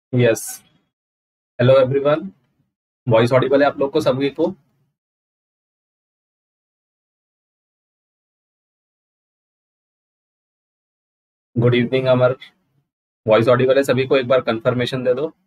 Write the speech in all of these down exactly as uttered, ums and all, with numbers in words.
Yes. Hello everyone. Voice audible है आप लोग को सभी को? Good evening Amar. Voice audible है सभी को? एक बार कंफर्मेशन दे दो।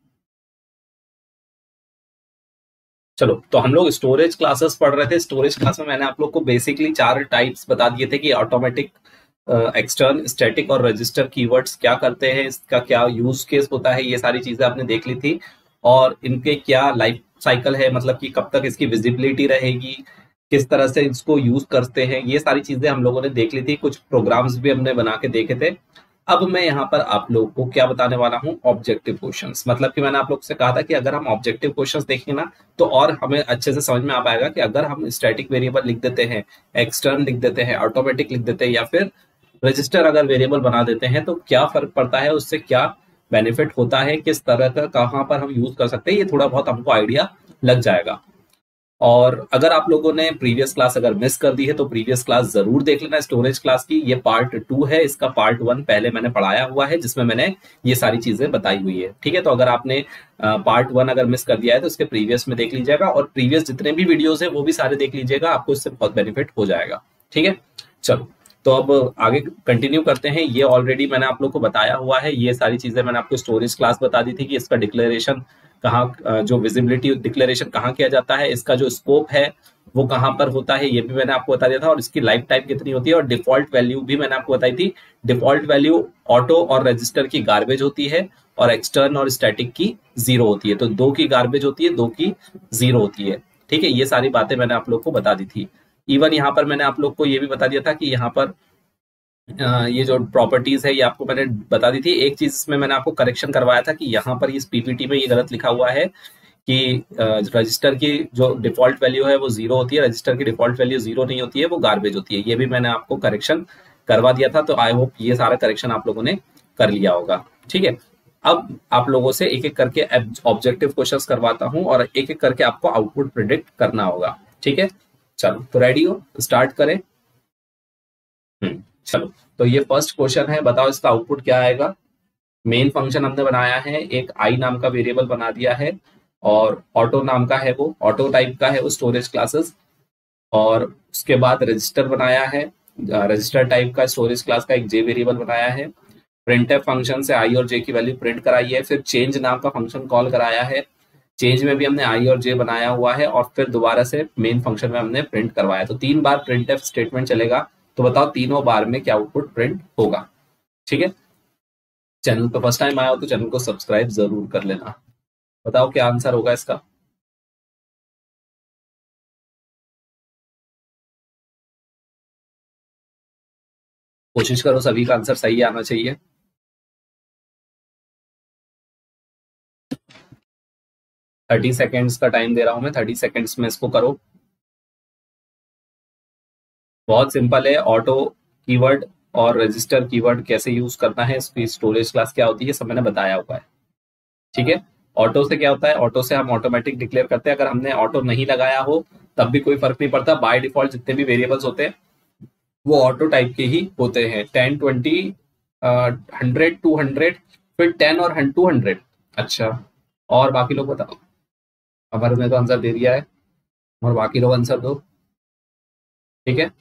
चलो, तो हम लोग स्टोरेज क्लासेस पढ़ रहे थे। स्टोरेज क्लास में मैंने आप लोग को बेसिकली चार टाइप्स बता दिए थे कि ऑटोमेटिक, एक्सटर्न, स्टैटिक और रजिस्टर कीवर्ड्स क्या करते हैं, इसका क्या यूज केस होता है, ये सारी चीजें आपने देख ली थी। और इनके क्या लाइफ साइकिल है, मतलब कि कब तक इसकी विजिबिलिटी रहेगी, किस तरह से इसको यूज करते हैं, ये सारी चीजें हम लोगों ने देख ली थी। कुछ प्रोग्राम्स भी हमने बना के देखे थे। अब मैं यहाँ पर आप लोगों को क्या बताने वाला हूँ, ऑब्जेक्टिव क्वेश्चंस। मतलब कि मैंने आप लोग से कहा था कि अगर हम ऑब्जेक्टिव क्वेश्चंस देखेंगे ना, तो और हमें अच्छे से समझ में आ पाएगा कि अगर हम स्टैटिक वेरिएबल लिख देते हैं, एक्सटर्न लिख देते हैं, ऑटोमेटिक लिख देते हैं, या फिर रजिस्टर अगर वेरिएबल बना देते हैं, तो क्या फर्क पड़ता है, उससे क्या बेनिफिट होता है, किस तरह का कहाँ पर हम यूज कर सकते हैं, ये थोड़ा बहुत हमको आइडिया लग जाएगा। और अगर आप लोगों ने प्रीवियस क्लास अगर मिस कर दी है तो प्रीवियस क्लास जरूर देख लेना, स्टोरेज क्लास की। ये पार्ट टू है, इसका पार्ट वन पहले मैंने पढ़ाया हुआ है, जिसमें मैंने ये सारी चीजें बताई हुई है। ठीक है, तो अगर आपने पार्ट वन अगर मिस कर दिया है तो इसके प्रीवियस में देख लीजिएगा, और प्रीवियस जितने भी वीडियोज है वो भी सारे देख लीजिएगा, आपको इससे बहुत बेनिफिट हो जाएगा। ठीक है, चलो, तो अब आगे कंटिन्यू करते हैं। ये ऑलरेडी मैंने आप लोग को बताया हुआ है, ये सारी चीजें मैंने आपको स्टोरेज क्लास बता दी थी कि इसका डिक्लेरेशन कहाँ, जो विजिबिलिटी डिक्लेरेशन कहाँ किया जाता है, इसका जो स्कोप है वो कहाँ पर होता है, ये भी मैंने आपको बता दिया था, और इसकी लाइफ टाइम कितनी होती है, और डिफॉल्ट वैल्यू भी मैंने आपको बताई थी। डिफॉल्ट वैल्यू ऑटो और रजिस्टर की गार्बेज होती है, और एक्सटर्न और स्टैटिक की जीरो होती है। तो दो की गार्बेज होती है, दो की जीरो होती है। ठीक है, ये सारी बातें मैंने आप लोग को बता दी थी। इवन यहाँ पर मैंने आप लोग को ये भी बता दिया था कि यहाँ पर ये जो प्रॉपर्टीज है ये आपको मैंने बता दी थी। एक चीज इसमें मैंने आपको करेक्शन करवाया था कि यहाँ पर इस पीपीटी में ये गलत लिखा हुआ है कि रजिस्टर की जो डिफॉल्ट वैल्यू है वो जीरो होती है, रजिस्टर की डिफॉल्ट वैल्यू जीरो नहीं होती है, वो गार्बेज होती है। ये भी मैंने आपको करेक्शन करवा दिया था, तो आई होप ये सारा करेक्शन आप लोगों ने कर लिया होगा। ठीक है, अब आप लोगों से एक एक करके ऑब्जेक्टिव क्वेश्चंस करवाता हूं, और एक एक करके आपको आउटपुट प्रिडिक्ट करना होगा। ठीक है, चलो, तो रेडी हो, स्टार्ट करें। हम्म चलो, तो ये फर्स्ट क्वेश्चन है, बताओ इसका आउटपुट क्या आएगा। मेन फंक्शन हमने बनाया है, एक आई नाम का वेरिएबल बना दिया है, और ऑटो नाम का है, वो ऑटो टाइप का है वो स्टोरेज क्लासेस। और उसके बाद रजिस्टर बनाया है, रजिस्टर टाइप का स्टोरेज क्लास का एक जे वेरिएबल बनाया है। प्रिंटफ फंक्शन से आई और जे की वैल्यू प्रिंट कराई है। फिर चेंज नाम का फंक्शन कॉल कराया है, चेंज में भी हमने आई और जे बनाया हुआ है, और फिर दोबारा से मेन फंक्शन में हमने प्रिंट करवाया। तो तीन बार प्रिंटफ स्टेटमेंट चलेगा। तो बताओ तीनों बार में क्या आउटपुट प्रिंट होगा। ठीक है, चैनल पर फर्स्ट टाइम आया हो तो चैनल को सब्सक्राइब जरूर कर लेना। बताओ क्या आंसर होगा इसका। कोशिश करो सभी का आंसर सही आना चाहिए। थर्टी सेकेंड्स का टाइम दे रहा हूं मैं, थर्टी सेकेंड्स में इसको करो। बहुत सिंपल है, ऑटो कीवर्ड और रजिस्टर कीवर्ड कैसे यूज करना है, इसकी स्टोरेज क्लास क्या होती है, सब मैंने बताया हुआ है। ठीक है, ऑटो से क्या होता है, ऑटो से हम ऑटोमेटिक डिक्लेयर करते हैं। अगर हमने ऑटो नहीं लगाया हो तब भी कोई फर्क नहीं पड़ता, बाय डिफॉल्ट जितने भी वेरिएबल्स होते हैं वो ऑटो टाइप के ही होते हैं। Ten, twenty, hundred, two hundred, फिर टेन और टू हंड्रेड। अच्छा, और बाकी लोग बताओ। अमर ने तो आंसर दे दिया है, और बाकी लोग आंसर दो। ठीक है,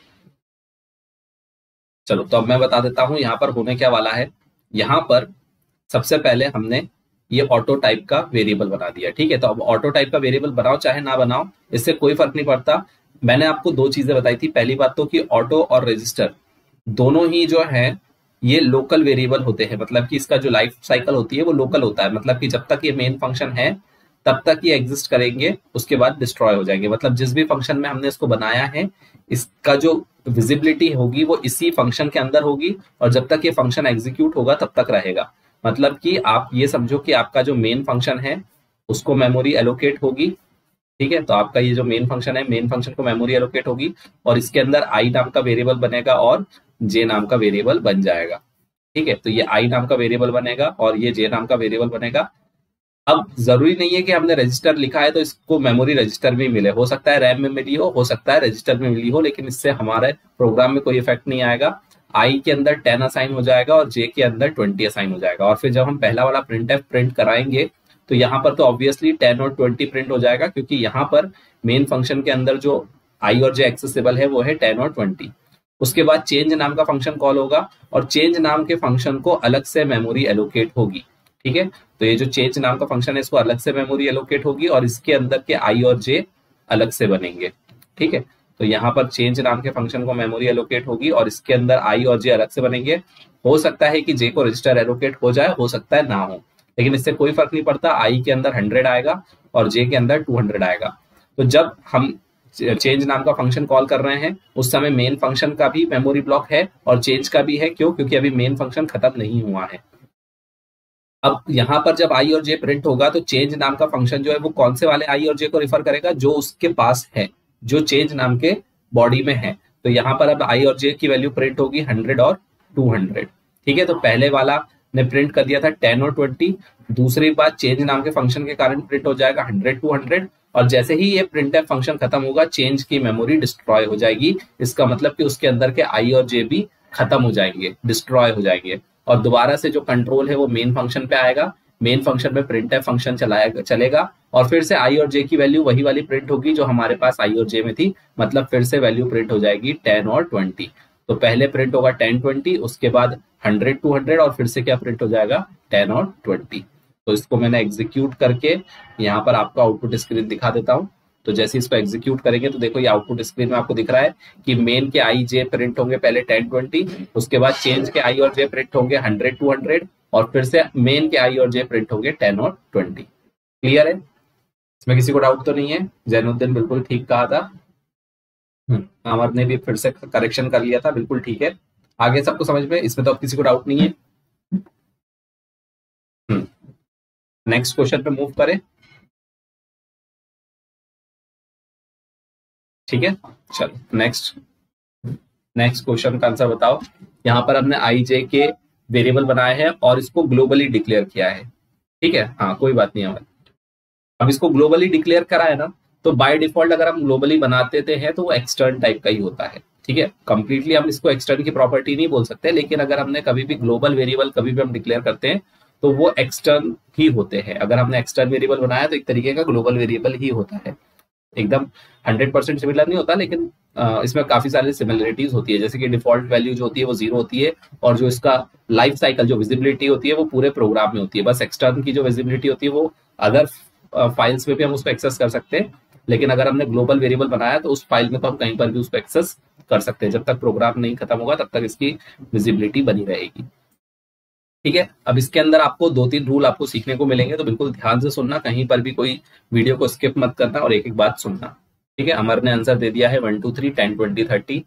चलो, तो अब मैं बता देता हूं यहाँ पर होने क्या वाला है। यहाँ पर सबसे पहले हमने ये ऑटो टाइप का वेरिएबल बना दिया। ठीक है, तो अब ऑटो टाइप का वेरिएबल बनाओ चाहे ना बनाओ, इससे कोई फर्क नहीं पड़ता। मैंने आपको दो चीजें बताई थी। पहली बात तो कि ऑटो और रजिस्टर दोनों ही जो है ये लोकल वेरिएबल होते हैं, मतलब कि इसका जो लाइफ साइकिल होती है वो लोकल होता है। मतलब कि जब तक ये मेन फंक्शन है तब तक ये एग्जिस्ट करेंगे, उसके बाद डिस्ट्रॉय हो जाएंगे। मतलब जिस भी फंक्शन में हमने इसको बनाया है, इसका जो विजिबिलिटी होगी वो इसी फंक्शन के अंदर होगी, और जब तक ये फंक्शन एग्जीक्यूट होगा तब तक रहेगा। मतलब कि आप ये समझो कि आपका जो मेन फंक्शन है उसको मेमोरी एलोकेट होगी। ठीक है, तो आपका ये जो मेन फंक्शन है, मेन फंक्शन को मेमोरी एलोकेट होगी, और इसके अंदर आई नाम का वेरिएबल बनेगा और जे नाम का वेरिएबल बन जाएगा। ठीक है, तो ये आई नाम का वेरिएबल बनेगा और ये जे नाम का वेरिएबल बनेगा। अब जरूरी नहीं है कि हमने रजिस्टर लिखा है तो इसको मेमोरी रजिस्टर भी मिले, हो सकता है रैम में मिली हो हो सकता है रजिस्टर में मिली हो, लेकिन इससे हमारे प्रोग्राम में कोई इफेक्ट नहीं आएगा। आई के अंदर टेन असाइन हो जाएगा और जे के अंदर ट्वेंटी असाइन हो जाएगा। और फिर जब हम पहला वाला प्रिंट एफ प्रिंट कराएंगे तो यहाँ पर तो ऑब्वियसली टेन और ट्वेंटी प्रिंट हो जाएगा, क्योंकि यहाँ पर मेन फंक्शन के अंदर जो आई और जे एक्सेसिबल है वो है टेन और ट्वेंटी। उसके बाद चेंज नाम का फंक्शन कॉल होगा और चेंज नाम के फंक्शन को अलग से मेमोरी एलोकेट होगी। ठीक है, तो ये जो चेंज नाम का फंक्शन है इसको अलग से मेमोरी एलोकेट होगी और इसके अंदर के आई और जे अलग से बनेंगे। ठीक है, तो यहाँ पर चेंज नाम के फंक्शन को मेमोरी एलोकेट होगी और इसके अंदर आई और जे अलग से बनेंगे। हो सकता है कि जे को रजिस्टर एलोकेट हो जाए, हो सकता है ना हो, लेकिन इससे कोई फर्क नहीं पड़ता। आई के अंदर हंड्रेड आएगा और जे के अंदर टू हंड्रेड आएगा। तो जब हम चेंज नाम का फंक्शन कॉल कर रहे हैं उस समय मेन फंक्शन का भी मेमोरी ब्लॉक है और चेंज का भी है। क्यों? क्योंकि अभी मेन फंक्शन खत्म नहीं हुआ है। अब यहाँ पर जब आई और जे प्रिंट होगा तो चेंज नाम का फंक्शन जो है वो कौन से वाले आई और जे को रिफर करेगा? जो उसके पास है, जो चेंज नाम के बॉडी में है। तो यहाँ पर अब आई और जे की वैल्यू प्रिंट होगी हंड्रेड और टू हंड्रेड। ठीक है, तो पहले वाला ने प्रिंट कर दिया था टेन और ट्वेंटी, दूसरी बात चेंज नाम के फंक्शन के कारण प्रिंट हो जाएगा हंड्रेड टू हंड्रेड। और जैसे ही ये प्रिंट एफ फंक्शन खत्म होगा चेंज की मेमोरी डिस्ट्रॉय हो जाएगी। इसका मतलब कि उसके अंदर के आई और जे भी खत्म हो जाएंगे, डिस्ट्रॉय हो जाएंगे और दोबारा से जो कंट्रोल है वो मेन फंक्शन पे आएगा। मेन फंक्शन में प्रिंट एफ फंक्शन चलाएगा चलेगा और फिर से आई और जे की वैल्यू वही वाली प्रिंट होगी जो हमारे पास आई और जे में थी। मतलब फिर से वैल्यू प्रिंट हो जाएगी टेन और ट्वेंटी। तो पहले प्रिंट होगा टेन ट्वेंटी, उसके बाद हंड्रेड टू हंड्रेड और फिर से क्या प्रिंट हो जाएगा टेन और ट्वेंटी। तो इसको मैंने एग्जीक्यूट करके यहाँ पर आपको आउटपुट स्क्रीन दिखा देता हूँ। तो जैसे इसको एग्जीक्यूट करेंगे तो देखो ये आउटपुट स्क्रीन में आपको दिख रहा है कि मेन के आई जे प्रिंट होंगे पहले टेन ट्वेंटी, उसके बाद चेंज के आई और जे प्रिंट होंगे हंड्रेड टू हंड्रेड और फिर से मेन के आई और जे प्रिंट होंगे टेन और ट्वेंटी। क्लियर है? इसमें किसी को डाउट तो नहीं है? जैनुद्दीन बिल्कुल ठीक कहा था, अमर ने भी फिर से करेक्शन कर लिया था, बिल्कुल ठीक है। आगे सबको समझ में, इसमें तो अब किसी को डाउट नहीं है। नेक्स्ट क्वेश्चन पे मूव करें। ठीक है, चलो नेक्स्ट नेक्स्ट क्वेश्चन का आंसर बताओ। यहाँ पर हमने आई जे के वेरिएबल बनाए हैं और इसको ग्लोबली डिक्लेयर किया है। ठीक है, हाँ कोई बात नहीं है। अब इसको ग्लोबली डिक्लेयर करा है ना, तो बाय डिफॉल्ट अगर हम ग्लोबली बनाते थे हैं तो वो एक्सटर्न टाइप का ही होता है। ठीक है, कंप्लीटली हम इसको एक्सटर्न की प्रॉपर्टी नहीं बोल सकते, लेकिन अगर हमने कभी भी ग्लोबल वेरिएबल कभी भी हम डिक्लेयर करते हैं तो वो एक्सटर्न ही होते हैं। अगर हमने एक्सटर्न वेरिएबल बनाया तो एक तरीके का ग्लोबल वेरिएबल ही होता है। एकदम हंड्रेड परसेंट सिमिलर नहीं होता, लेकिन इसमें काफी सारी सिमिलरिटीज होती है। जैसे कि डिफॉल्ट वैल्यू जो होती है वो जीरो होती है और जो इसका लाइफ साइकिल जो विजिबिलिटी होती है वो पूरे प्रोग्राम में होती है। बस एक्सटर्न की जो विजिबिलिटी होती है वो अदर फाइल्स में भी हम उसको एक्सेस कर सकते हैं, लेकिन अगर हमने ग्लोबल वेरिएबल बनाया तो उस फाइल में तो हम कहीं पर भी उसको एक्सेस कर सकते हैं। जब तक प्रोग्राम नहीं खत्म होगा तब तक इसकी विजिबिलिटी बनी रहेगी। ठीक है, अब इसके अंदर आपको दो तीन रूल आपको सीखने को मिलेंगे, तो बिल्कुल ध्यान से सुनना, कहीं पर भी कोई वीडियो को स्किप मत करना और एक एक बात सुनना। ठीक है, अमर ने आंसर दे दिया है one two three ten twenty thirty.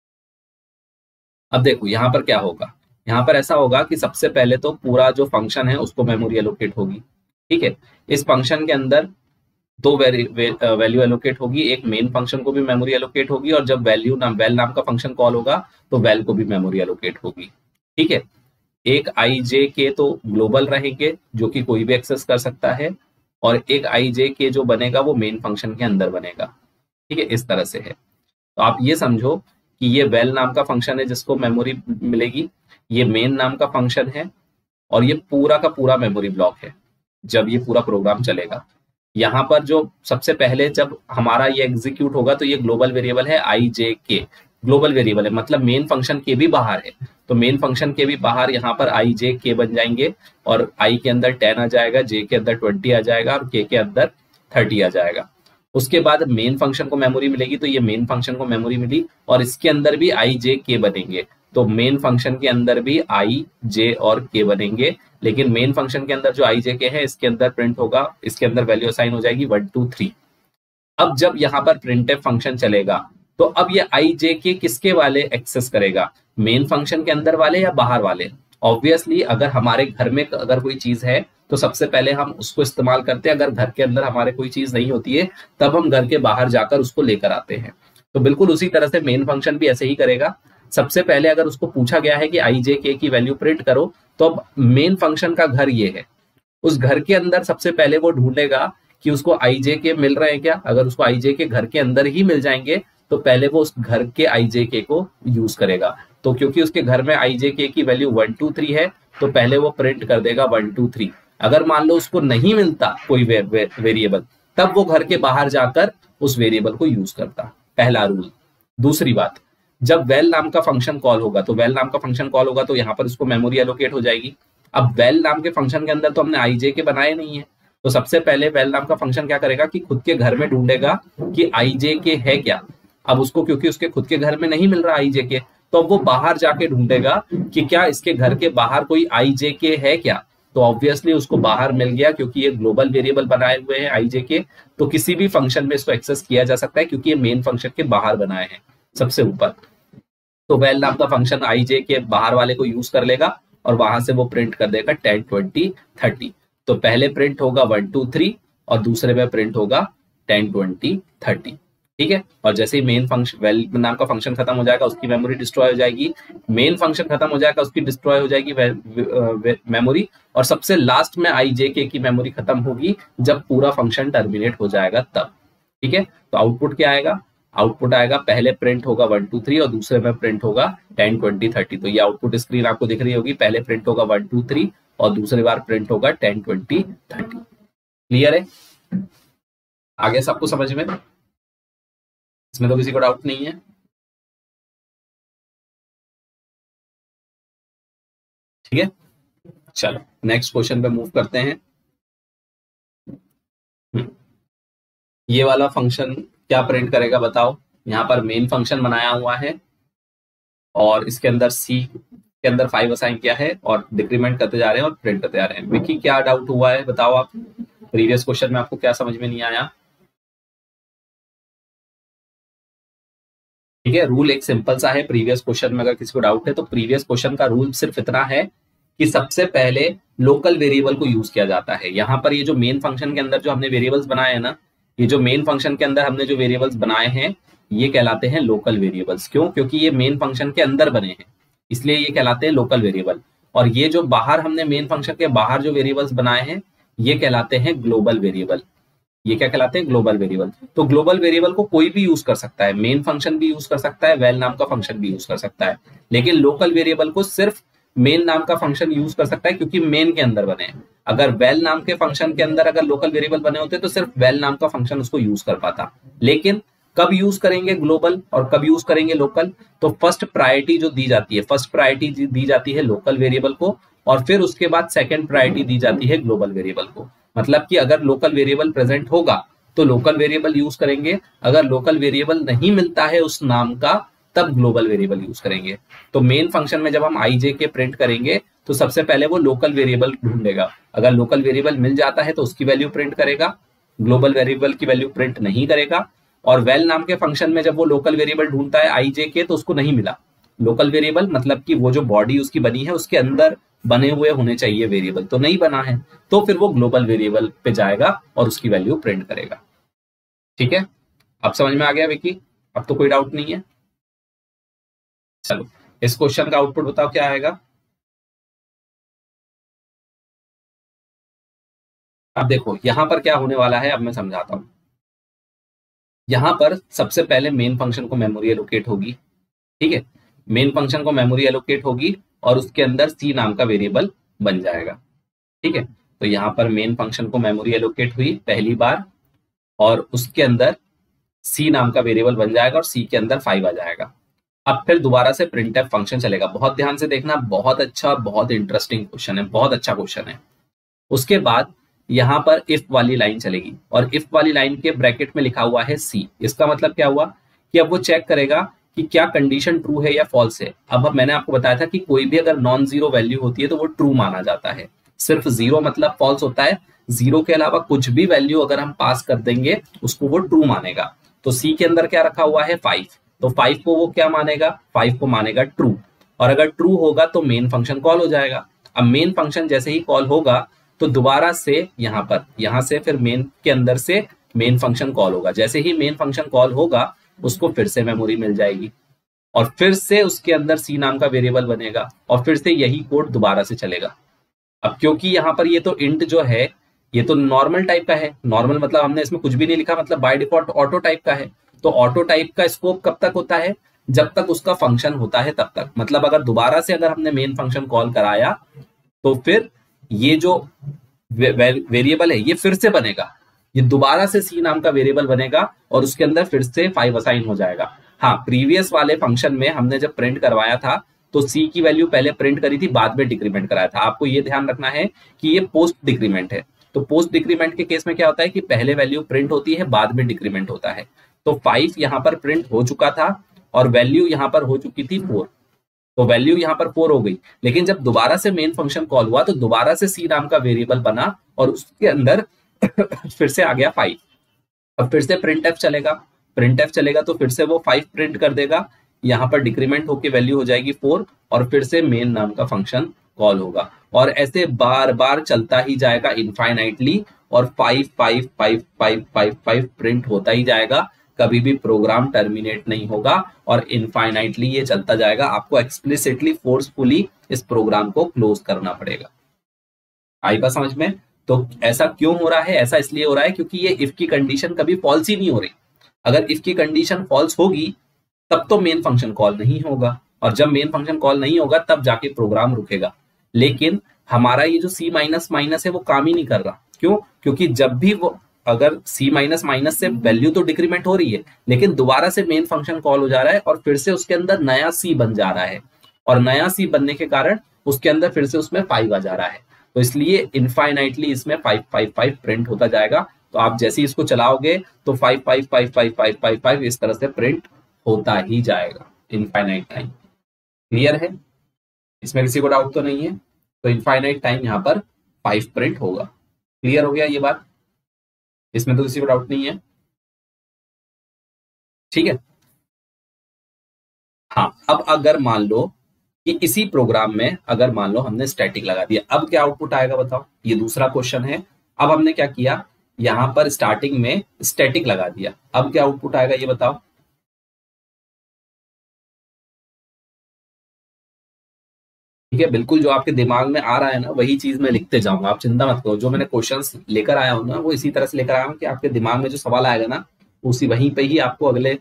अब देखो यहाँ पर क्या होगा, यहाँ पर ऐसा होगा कि सबसे पहले तो पूरा जो फंक्शन है उसको मेमोरी एलोकेट होगी। ठीक है, इस फंक्शन के अंदर दो वैल्यू एलोकेट होगी, एक मेन फंक्शन को भी मेमोरी एलोकेट होगी और जब वैल्यू नाम वेल नाम का फंक्शन कॉल होगा तो वेल को भी मेमोरी एलोकेट होगी। ठीक है, एक आई जे के तो ग्लोबल रहेंगे जो कि कोई भी एक्सेस कर सकता है और एक आई जे के जो बनेगा वो मेन फंक्शन के अंदर बनेगा। ठीक है, इस तरह से है। तो आप ये समझो कि ये वेल नाम का फंक्शन है जिसको मेमोरी मिलेगी, ये मेन नाम का फंक्शन है और ये पूरा का पूरा मेमोरी ब्लॉक है जब ये पूरा प्रोग्राम चलेगा। यहाँ पर जो सबसे पहले जब हमारा ये एग्जीक्यूट होगा तो ये ग्लोबल वेरिएबल है आई जे के, ग्लोबल वेरिएबल है मतलब मेन फंक्शन के भी बाहर है। तो मेन फंक्शन के भी बाहर यहाँ पर आई जे के बन जाएंगे और आई के अंदर टेन आ जाएगा, जे के अंदर ट्वेंटी आ जाएगा और के के अंदर थर्टी आ जाएगा। उसके बाद मेन फंक्शन को मेमोरी मिलेगी, तो ये मेन फंक्शन को मेमोरी मिली और इसके अंदर भी आई जे के बनेंगे। तो मेन फंक्शन के अंदर भी आई जे और के बनेंगे, लेकिन मेन फंक्शन के अंदर जो आई जे के है इसके अंदर प्रिंट होगा, इसके अंदर वैल्यू असाइन हो जाएगी वन टू थ्री। अब जब यहाँ पर प्रिंटफ फंक्शन चलेगा तो अब ये आई जे के किसके वाले एक्सेस करेगा, मेन फंक्शन के अंदर वाले या बाहर वाले। ऑब्वियसली अगर हमारे घर में अगर कोई चीज है तो सबसे पहले हम उसको इस्तेमाल करते हैं, अगर घर के अंदर हमारे कोई चीज नहीं होती है तब हम घर के बाहर जाकर उसको लेकर आते हैं। तो बिल्कुल उसी तरह से मेन फंक्शन भी ऐसे ही करेगा। सबसे पहले अगर उसको पूछा गया है कि आई जे के की वैल्यू प्रिंट करो, तो अब मेन फंक्शन का घर ये है, उस घर के अंदर सबसे पहले वो ढूंढेगा कि उसको आई जे के मिल रहे हैं क्या। अगर उसको आई जे के घर के अंदर ही मिल जाएंगे तो पहले वो उस घर के आई जे के को यूज करेगा। तो क्योंकि उसके घर में आई जे के की वैल्यू वन टू थ्री है तो पहले वो प्रिंट कर देगा वन टू थ्री। अगर मान लो उसको नहीं मिलता कोई वे, वे, वेरिएबल, तब वो घर के बाहर जाकर उस वेरिएबल को यूज करता। पहला रूल। दूसरी बात, जब वेल नाम का फंक्शन कॉल होगा तो वेल नाम का फंक्शन कॉल होगा तो यहाँ पर उसको मेमोरी एलोकेट हो जाएगी। अब वेल नाम के फंक्शन के अंदर तो हमने आई जे के बनाए नहीं है, तो सबसे पहले वेल नाम का फंक्शन क्या करेगा कि खुद के घर में ढूंढेगा कि आई जे के है क्या। अब उसको क्योंकि उसके खुद के घर में नहीं मिल रहा आई जे के, तो अब वो बाहर जाके ढूंढेगा कि क्या इसके घर के बाहर कोई आई जे के है क्या। तो ऑब्वियसली उसको बाहर मिल गया, क्योंकि ये ग्लोबल वेरिएबल बनाए हुए हैं आई जे के, तो किसी भी फंक्शन में इसको एक्सेस किया जा सकता है क्योंकि ये मेन फंक्शन के बाहर बनाए हैं सबसे ऊपर। तो वेल नाम का फंक्शन आई जे के बाहर वाले को यूज कर लेगा और वहां से वो प्रिंट कर देगा टेन ट्वेंटी थर्टी। तो पहले प्रिंट होगा वन टू थ्री और दूसरे में प्रिंट होगा टेन ट्वेंटी थर्टी। ठीक है। और जैसे ही मेन फंक्शन वेल नाम का फंक्शन खत्म हो जाएगा उसकी मेमोरी डिस्ट्रॉय हो जाएगी, मेन फंक्शन खत्म हो जाएगा उसकी डिस्ट्रॉय हो जाएगी मेमोरी, और सबसे लास्ट में आई जे के की मेमोरी खत्म होगी जब पूरा फंक्शन टर्मिनेट हो जाएगा तब। ठीक है। तो आउटपुट क्या आएगा? आउटपुट आएगा पहले प्रिंट होगा वन टू थ्री और दूसरे में प्रिंट होगा टेन ट्वेंटी थर्टी। तो ये आउटपुट स्क्रीन आपको दिख रही होगी, पहले प्रिंट होगा वन टू थ्री और दूसरी बार प्रिंट होगा टेन ट्वेंटी थर्टी। क्लियर है? आगे सबको समझ में? इसमें तो किसी को डाउट नहीं है? ठीक है, चलो नेक्स्ट क्वेश्चन पे मूव करते हैं। ये वाला फंक्शन क्या प्रिंट करेगा बताओ? यहाँ पर मेन फंक्शन बनाया हुआ है और इसके अंदर सी के अंदर फाइव असाइन किया है और डिक्रीमेंट करते जा रहे हैं और प्रिंट करते जा रहे हैं। विकी क्या डाउट हुआ है बताओ आप? प्रीवियस क्वेश्चन में आपको क्या समझ में नहीं आया? ठीक है, रूल एक सिंपल सा है प्रीवियस क्वेश्चन में। अगर किसी को डाउट है तो प्रीवियस क्वेश्चन का रूल सिर्फ इतना है कि सबसे पहले लोकल वेरिएबल को यूज किया जाता है। यहाँ पर ये जो मेन फंक्शन के अंदर जो हमने वेरिएबल्स बनाए हैं ना, ये जो मेन फंक्शन के अंदर हमने जो वेरिएबल्स बनाए हैं ये कहलाते हैं लोकल वेरिएबल्स। क्यों? क्योंकि ये मेन फंक्शन के अंदर बने हैं, इसलिए ये कहलाते हैं लोकल वेरिएबल। और ये जो बाहर हमने मेन फंक्शन के बाहर जो वेरिएबल्स बनाए हैं ये कहलाते हैं ग्लोबल वेरिएबल। ये क्या कहलाते हैं? Global variable. तो ग्लोबल वेरिएबल को कोई भी यूज कर सकता है, मेन फंक्शन भी यूज कर सकता है, वेल नाम का फंक्शन भी यूज कर सकता है, लेकिन लोकल वेरिएबल को सिर्फ मेन नाम का फंक्शन यूज कर सकता है क्योंकि मेन के अंदर बने हैं। अगर वेल नाम के फंक्शन के अंदर अगर लोकल वेरिएबल बने होते तो सिर्फ वेल नाम का फंक्शन उसको यूज कर पाता। लेकिन कब यूज करेंगे ग्लोबल और कब यूज करेंगे लोकल? तो फर्स्ट प्रायोरिटी जो दी जाती है, फर्स्ट प्रायोरिटी दी जाती है लोकल वेरिएबल को और फिर उसके बाद सेकंड प्रायोरिटी दी जाती है ग्लोबल वेरिएबल को। मतलब कि अगर लोकल वेरिएबल प्रेजेंट होगा तो लोकल वेरिएबल यूज करेंगे, अगर लोकल वेरिएबल नहीं मिलता है उस नाम का तब ग्लोबल वेरिएबल यूज करेंगे। तो मेन फंक्शन में जब हम आई जे के प्रिंट करेंगे तो सबसे पहले वो लोकल वेरिएबल ढूंढेगा, अगर लोकल वेरिएबल मिल जाता है तो उसकी वैल्यू प्रिंट करेगा, ग्लोबल वेरिएबल की वैल्यू प्रिंट नहीं करेगा। और वेल नाम के फंक्शन में जब वो लोकल वेरिएबल ढूंढता है आई जे के तो उसको नहीं मिला लोकल वेरिएबल, मतलब कि वो जो बॉडी उसकी बनी है उसके अंदर बने हुए होने चाहिए वेरिएबल, तो नहीं बना है, तो फिर वो ग्लोबल वेरिएबल पे जाएगा और उसकी वैल्यू प्रिंट करेगा। ठीक है, अब समझ में आ गया विकी? अब तो कोई डाउट नहीं है? चलो इस क्वेश्चन का आउटपुट बताओ क्या आएगा? अब देखो यहां पर क्या होने वाला है, अब मैं समझाता हूं। यहां पर सबसे पहले मेन फंक्शन को मेमोरी एलोकेट होगी। ठीक है, मेन फंक्शन को मेमोरी एलोकेट होगी और उसके अंदर सी नाम का वेरिएबल बन जाएगा। ठीक है, तो यहां पर मेन फंक्शन को मेमोरी एलोकेट हुई पहली बार और उसके अंदर सी नाम का वेरिएबल बन जाएगा और सी के अंदर फाइव आ जाएगा। अब फिर दोबारा से प्रिंटफ फंक्शन चलेगा। बहुत ध्यान से देखना, बहुत अच्छा, बहुत इंटरेस्टिंग क्वेश्चन है, बहुत अच्छा क्वेश्चन है। उसके बाद यहां पर इफ वाली लाइन चलेगी और इफ वाली लाइन के ब्रैकेट में लिखा हुआ है सी। इसका मतलब क्या हुआ कि अब वो चेक करेगा कि क्या कंडीशन ट्रू है या फॉल्स है। अब मैंने आपको बताया था कि कोई भी अगर नॉन जीरो वैल्यू होती है तो वो ट्रू माना जाता है, सिर्फ जीरो मतलब फॉल्स होता है। जीरो के अलावा कुछ भी वैल्यू अगर हम पास कर देंगे उसको वो ट्रू मानेगा। तो सी के अंदर क्या रखा हुआ है? फाइव, तो फाइव को वो क्या मानेगा? फाइव को मानेगा ट्रू, और अगर ट्रू होगा तो मेन फंक्शन कॉल हो जाएगा। अब मेन फंक्शन जैसे ही कॉल होगा तो दोबारा से यहाँ पर यहाँ से फिर मेन के अंदर से मेन फंक्शन कॉल होगा। जैसे ही मेन फंक्शन कॉल होगा उसको फिर से मेमोरी मिल जाएगी और फिर से उसके अंदर सी नाम का वेरिएबल बनेगा और फिर से यही कोड दोबारा से चलेगा। अब क्योंकि यहाँ पर ये तो इंट जो है ये तो नॉर्मल टाइप का है, नॉर्मल मतलब हमने इसमें कुछ भी नहीं लिखा, मतलब बाय डिफॉल्ट ऑटो टाइप का है, तो ऑटो टाइप का स्कोप कब तक होता है? जब तक उसका फंक्शन होता है तब तक। मतलब अगर दोबारा से अगर हमने मेन फंक्शन कॉल कराया तो फिर ये जो वे, वे, वेरिएबल है ये फिर से बनेगा, ये दोबारा से सी नाम का वेरिएबल बनेगा और उसके अंदर फिर से फाइव असाइन हो जाएगा। हाँ, प्रीवियस वाले फंक्शन में हमने जब प्रिंट करवाया था तो सी की वैल्यू पहले प्रिंट करी थी, बाद में डिक्रीमेंट कराया था। आपको ये ध्यान रखना है कि ये पोस्ट डिक्रीमेंट है। तो पोस्ट डिक्रीमेंट के केस में क्या होता है कि पहले वैल्यू प्रिंट होती है, बाद में डिक्रीमेंट होता है। तो फाइव यहाँ पर प्रिंट हो चुका था और वैल्यू यहाँ पर हो चुकी थी फोर, तो वैल्यू यहाँ पर फोर हो गई। लेकिन जब दोबारा से मेन फंक्शन कॉल हुआ तो दोबारा से सी नाम का वेरिएबल बना और उसके अंदर फिर से आ गया फाइव। अब फिर से प्रिंट एफ चलेगा, प्रिंट एफ चलेगा तो फिर से वो फाइव प्रिंट कर देगा, यहाँ पर डिक्रीमेंट होकर वैल्यू हो जाएगी फोर और फिर से मेन नाम का फंक्शन कॉल होगा। और ऐसे बार बार चलता ही जाएगा इनफाइनाइटली और five five five five five five print होता ही जाएगा, कभी भी प्रोग्राम टर्मिनेट नहीं होगा और इनफाइनाइटली ये चलता जाएगा। आपको एक्सप्लिसिटली फोर्सफुली इस प्रोग्राम को क्लोज करना पड़ेगा। आई बात समझ में? तो ऐसा क्यों हो रहा है? ऐसा इसलिए हो रहा है क्योंकि ये इफ की कंडीशन कभी फॉल्स ही नहीं हो रही। अगर इफ की कंडीशन फॉल्स होगी तब तो मेन फंक्शन कॉल नहीं होगा, और जब मेन फंक्शन कॉल नहीं होगा तब जाके प्रोग्राम रुकेगा। लेकिन हमारा ये जो सी माइनस माइनस है वो काम ही नहीं कर रहा। क्यों? क्योंकि जब भी वो अगर सी माइनस माइनस से वैल्यू तो डिक्रीमेंट हो रही है, लेकिन दोबारा से मेन फंक्शन कॉल हो जा रहा है और फिर से उसके अंदर नया सी बन जा रहा है, और नया सी बनने के कारण उसके अंदर फिर से उसमें फाइव आ जा रहा है। तो इसलिए इनफाइनाइटली इसमें फाइव फाइव फाइव प्रिंट होता जाएगा। तो आप जैसे ही इसको चलाओगे तो five five five five five five five इस तरह से प्रिंट होता ही जाएगा इनफाइनाइट टाइम। क्लियर है? इसमें किसी को डाउट तो नहीं है? तो इनफाइनाइट टाइम यहाँ पर फाइव प्रिंट होगा। क्लियर हो गया ये बात? इसमें तो किसी को डाउट नहीं है? ठीक है। हाँ, अब अगर मान लो कि इसी प्रोग्राम में अगर मान लो हमने स्टैटिक लगा दिया, अब क्या आउटपुट आएगा बताओ? ये दूसरा क्वेश्चन है। अब हमने क्या किया, यहां पर स्टार्टिंग में स्टैटिक लगा दिया, अब क्या आउटपुट आएगा ये बताओ? ठीक है, बिल्कुल जो आपके दिमाग में आ रहा है ना वही चीज मैं लिखते जाऊंगा, आप चिंता मत करो। जो मैंने क्वेश्चंस लेकर आया हूं ना वो इसी तरह से लेकर आया हूं कि आपके दिमाग में जो सवाल आएगा ना उसी वहीं पे ही आपको अगले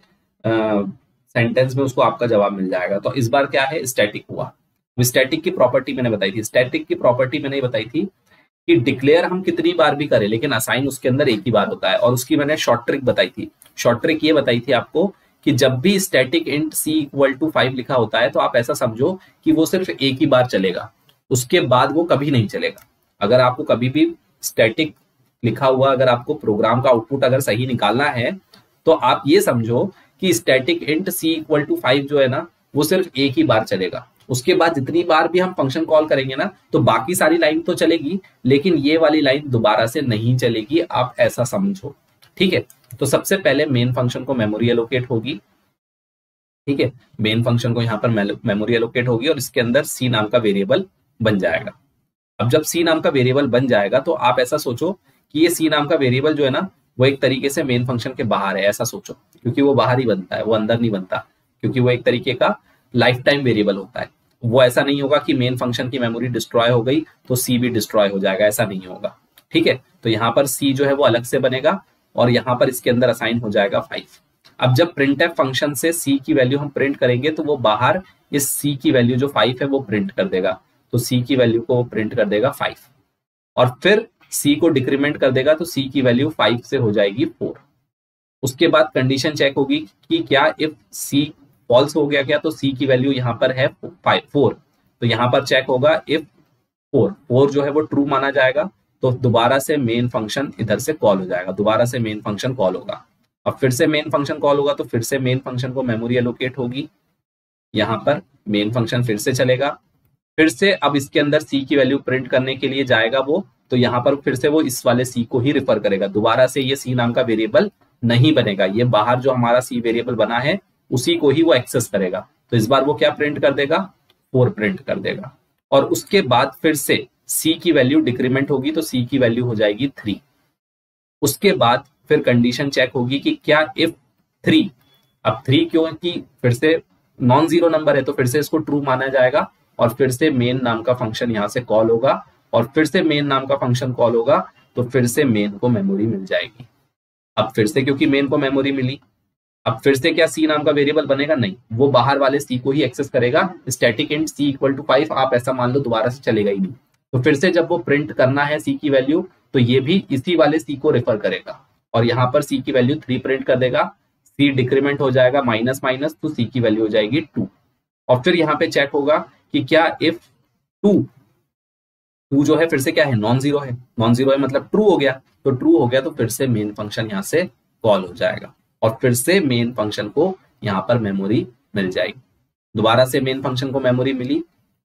सेंटेंस में उसको आपका जवाब मिल जाएगा। तो इस बार क्या है, स्टैटिक हुआ। स्टैटिक की प्रॉपर्टी मैंने बताई थी, स्टैटिक की प्रॉपर्टी मैंने बताई थी कि डिक्लेयर हम कितनी बार भी करें लेकिन असाइन उसके अंदर एक ही बार होता है। और उसकी मैंने शॉर्ट ट्रिक बताई थी। शॉर्ट ट्रिक ये बताई थी आपको कि जब भी static int C equal to five लिखा होता है तो आप ऐसा समझो कि वो सिर्फ एक ही बार चलेगा, उसके बाद वो कभी नहीं चलेगा। अगर आपको कभी भी स्टैटिक लिखा हुआ अगर आपको प्रोग्राम का आउटपुट अगर सही निकालना है तो आप ये समझो कि static int C equal to five जो है ना वो सिर्फ एक ही बार चलेगा। उसके बाद जितनी बार भी हम फंक्शन कॉल करेंगे ना तो बाकी सारी लाइन तो चलेगी लेकिन ये वाली लाइन दोबारा से नहीं चलेगी, आप ऐसा समझो। ठीक है, तो सबसे पहले मेन फंक्शन को मेमोरी एलोकेट होगी। ठीक है, मेन फंक्शन को यहाँ पर मेमोरी एलोकेट होगी और इसके अंदर सी नाम का वेरिएबल बन जाएगा। अब जब सी नाम का वेरिएबल बन जाएगा तो आप ऐसा सोचो कि ये सी नाम का वेरिएबल जो है ना वो एक तरीके से मेन फंक्शन के बाहर है, ऐसा सोचो, क्योंकि वो बाहर ही बनता है, वो अंदर नहीं बनता, क्योंकि वो एक तरीके का लाइफ टाइम वेरिएबल होता है। वो ऐसा नहीं होगा कि मेन फंक्शन की मेमोरी डिस्ट्रॉय हो गई तो सी भी डिस्ट्रॉय हो जाएगा, ऐसा नहीं होगा। ठीक है, तो यहाँ पर सी जो है वो अलग से बनेगा और यहाँ पर इसके अंदर असाइन हो जाएगा फाइव। अब जब प्रिंटएफ फंक्शन से सी की वैल्यू हम प्रिंट करेंगे तो वो बाहर इस सी की वैल्यू जो फाइव है वो प्रिंट कर देगा, तो सी की वैल्यू को वो प्रिंट कर देगा फाइव और फिर सी को डिक्रीमेंट कर देगा तो सी की वैल्यू फाइव से हो जाएगी फोर। उसके बाद कंडीशन चेक होगी कि क्या इफ सी फॉल्स हो गया क्या, तो सी की वैल्यू यहाँ पर है फाइव फोर, तो यहाँ पर चेक होगा इफ फोर फोर जो है वो ट्रू माना जाएगा तो दोबारा से मेन फंक्शन इधर से कॉल हो जाएगा, दोबारा से मेन फंक्शन कॉल होगा। अब फिर से मेन फंक्शन कॉल होगा तो फिर से मेन फंक्शन को मेमोरी एलोकेट होगी, यहाँ पर मेन फंक्शन फिर से चलेगा, फिर से अब इसके अंदर सी की वैल्यू प्रिंट करने के लिए जाएगा वो, तो यहाँ पर फिर से वो इस वाले सी को ही रिफर करेगा, दोबारा से ये सी नाम का वेरिएबल नहीं बनेगा, ये बाहर जो हमारा सी वेरिएबल बना है उसी को ही वो एक्सेस करेगा। तो इस बार वो क्या प्रिंट कर देगा, फोर प्रिंट कर देगा और उसके बाद फिर से सी की वैल्यू डिक्रीमेंट होगी तो सी की वैल्यू हो जाएगी थ्री। उसके बाद फिर कंडीशन चेक होगी कि क्या इफ थ्री, अब थ्री क्योंकि फिर से नॉन जीरो नंबर है तो फिर से इसको ट्रू माना जाएगा और फिर से मेन नाम का फंक्शन यहाँ से कॉल होगा और फिर से मेन नाम का फंक्शन कॉल होगा तो फिर से मेन को मेमोरी मिल जाएगी। अब फिर से क्योंकि मेन को मेमोरी मिली अब फिर से क्या सी नाम का वेरिएबल बनेगा? नहीं, वो बाहर वाले सी को ही एक्सेस करेगा। Static int C equal to five आप ऐसा मान लो, दोबारा से चलेगा ही नहीं। तो फिर से जब वो प्रिंट करना है सी की वैल्यू, तो ये भी इसी वाले सी को रेफर करेगा और यहाँ पर सी की वैल्यू थ्री प्रिंट कर देगा। सी डिक्रीमेंट हो जाएगा माइनस माइनस, तो सी की वैल्यू हो जाएगी टू। और फिर यहाँ पे चेक होगा कि क्या इफ टू टू जो है फिर से क्या है, नॉन जीरो है। नॉन जीरो है मतलब ट्रू हो गया, तो ट्रू हो गया तो फिर से मेन फंक्शन यहाँ से कॉल हो जाएगा और फिर से मेन फंक्शन को यहाँ पर मेमोरी मिल जाएगी। दोबारा से मेन फंक्शन को मेमोरी मिली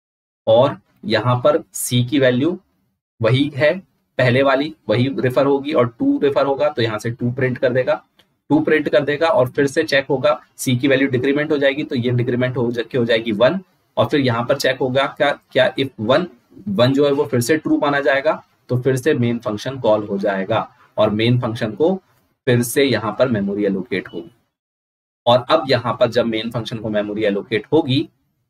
और यहाँ पर सी की वैल्यू वही है पहले वाली, वही रेफर होगी और टू रेफर होगा, तो यहाँ से टू प्रिंट कर देगा। टू प्रिंट कर देगा और फिर से चेक होगा, सी की वैल्यू डिक्रीमेंट हो जाएगी, तो ये डिक्रीमेंट हो जाके हो जाएगी वन। और फिर यहाँ पर चेक होगा क्या क्या इफ वन वन जो है वो फिर से ट्रू माना जाएगा, तो फिर से मेन फंक्शन कॉल हो जाएगा और मेन फंक्शन को फिर से यहाँ पर मेमोरी एलोकेट होगी। और अब यहाँ पर जब मेन फंक्शन को मेमोरी एलोकेट होगी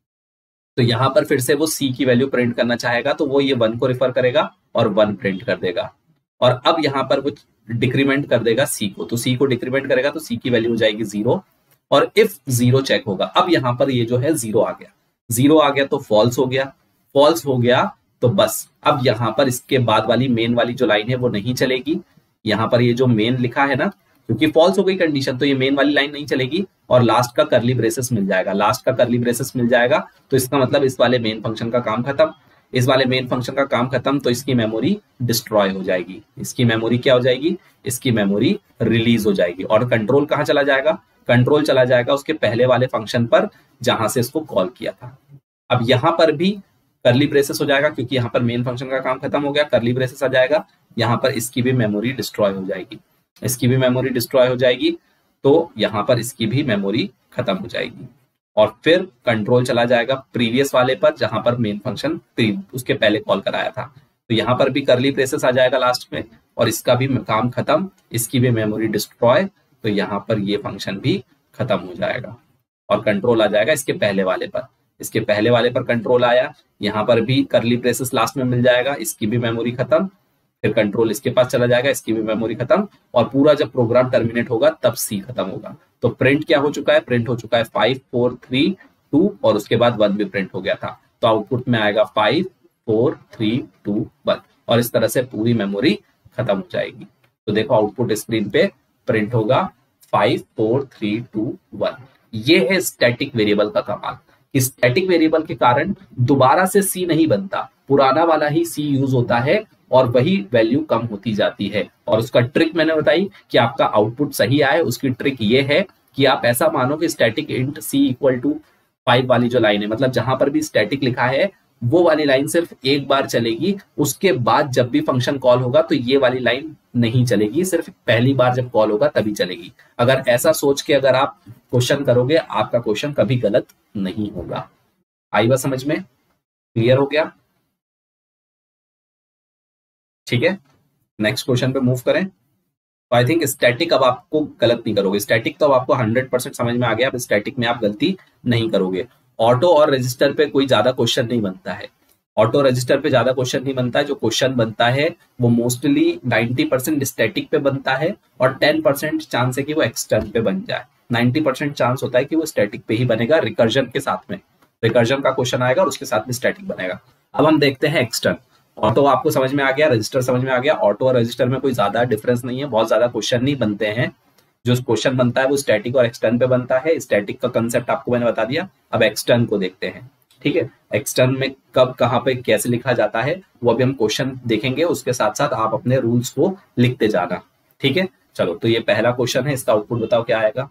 तो यहाँ पर फिर से वो सी की वैल्यू प्रिंट करना चाहेगा, तो वो ये वन को रेफर करेगा और वन प्रिंट कर देगा। और अब यहाँ पर वो डिक्रीमेंट कर देगा सी को, तो सी को डिक्रीमेंट करेगा तो सी की वैल्यू हो जाएगी जीरो। और इफ जीरो चेक होगा, अब यहाँ पर ये जो है जीरो आ गया, जीरो आ गया तो फॉल्स हो गया। फॉल्स हो गया तो बस अब यहाँ पर इसके बाद वाली मेन वाली जो लाइन है वो नहीं चलेगी। यहाँ पर ये जो मेन लिखा है ना, क्योंकि फॉल्स हो गई कंडीशन, तो ये मेन वाली लाइन नहीं चलेगी और लास्ट का करली ब्रेसेस मिल जाएगा। लास्ट का करली ब्रेसेस मिल जाएगा तो इसका मतलब इस वाले मेन फंक्शन का काम खत्म। इस वाले मेन फंक्शन का काम खत्म तो इसकी मेमोरी डिस्ट्रॉय हो जाएगी। इसकी मेमोरी क्या हो जाएगी? इसकी मेमोरी रिलीज हो जाएगी। और कंट्रोल कहाँ चला जाएगा? कंट्रोल चला जाएगा उसके पहले वाले फंक्शन पर जहां से इसको कॉल किया था। अब यहां पर भी करली ब्रेसेस हो जाएगा क्योंकि यहाँ पर मेन फंक्शन का काम खत्म हो गया, करली ब्रेसेस आ जाएगा। यहाँ पर इसकी भी मेमोरी डिस्ट्रॉय हो जाएगी, इसकी भी मेमोरी डिस्ट्रॉय हो जाएगी, तो यहाँ पर इसकी भी मेमोरी खत्म हो जाएगी। और फिर कंट्रोल चला जाएगा प्रीवियस वाले पर जहां पर मेन फंक्शन उसके पहले कॉल कराया था, तो यहाँ पर भी करली ब्रेसेस आ जाएगा लास्ट में और इसका भी काम खत्म, इसकी भी मेमोरी डिस्ट्रॉय, तो यहाँ पर ये फंक्शन भी खत्म हो जाएगा और कंट्रोल आ जाएगा इसके पहले वाले पर। इसके पहले वाले पर कंट्रोल आया, यहाँ पर भी करली ब्रेसेस लास्ट में मिल जाएगा, इसकी भी मेमोरी खत्म, फिर कंट्रोल इसके पास चला जाएगा, इसकी भी मेमोरी खत्म और पूरा जब प्रोग्राम टर्मिनेट होगा तब सी खत्म होगा। तो प्रिंट क्या हो चुका है? प्रिंट हो चुका है फाइव फोर थ्री टू और उसके बाद वन भी प्रिंट हो गया था, तो आउटपुट में आएगा five four three two one और इस तरह से पूरी मेमोरी खत्म हो जाएगी। तो देखो आउटपुट स्क्रीन पे प्रिंट होगा five four three two one. ये है स्टैटिक वेरिएबल का कमाल। स्टैटिक वेरिएबल के कारण दोबारा से सी नहीं बनता, पुराना वाला ही सी यूज होता है और वही वैल्यू कम होती जाती है। और उसका ट्रिक मैंने बताई कि आपका आउटपुट सही आए, उसकी ट्रिक ये है कि आप ऐसा मानो कि static int C equal to five वाली जो लाइन है, मतलब जहां पर भी स्टैटिक लिखा है वो वाली लाइन सिर्फ एक बार चलेगी, उसके बाद जब भी फंक्शन कॉल होगा तो ये वाली लाइन नहीं चलेगी, सिर्फ पहली बार जब कॉल होगा तभी चलेगी। अगर ऐसा सोच के अगर आप क्वेश्चन करोगे, आपका क्वेश्चन कभी गलत नहीं होगा। आई बात समझ में? क्लियर हो गया? ठीक है, नेक्स्ट क्वेश्चन पे मूव करें। तो आई थिंक स्टैटिक अब आपको गलत नहीं करोगे, स्टैटिक तो अब आपको हंड्रेड परसेंट समझ में आ गया, अब स्टैटिक में आप गलती नहीं करोगे। ऑटो और रजिस्टर पे कोई ज्यादा क्वेश्चन नहीं बनता है, ऑटो रजिस्टर पे ज्यादा क्वेश्चन नहीं बनता है। जो क्वेश्चन बनता है वो मोस्टली नाइन्टी परसेंट स्टैटिक पे बनता है और टेन परसेंट चांस है कि वो एक्सटर्न पे बन जाए। नाइन्टी परसेंट चांस होता है कि वो स्टैटिक पे ही बनेगा, रिकर्जन के साथ में, रिकर्जन का क्वेश्चन आएगा और उसके साथ में स्टैटिक बनेगा। अब हम देखते हैं एक्सटर्न। ऑटो आपको समझ में आ गया, रजिस्टर समझ में आ गया। ऑटो और रजिस्टर में कोई ज्यादा डिफरेंस नहीं है, बहुत ज्यादा क्वेश्चन नहीं बनते हैं। जो क्वेश्चन बनता है वो स्टैटिक और एक्सटर्न पे बनता है। स्टैटिक का कंसेप्ट आपको मैंने बता दिया, अब एक्सटर्न को देखते हैं। ठीक है, एक्सटर्न में कब कहाँ पे कैसे लिखा जाता है वो अभी हम क्वेश्चन देखेंगे, उसके साथ साथ आप अपने रूल्स को लिखते जाना। ठीक है, चलो तो ये पहला क्वेश्चन है, इसका आउटपुट बताओ क्या आएगा।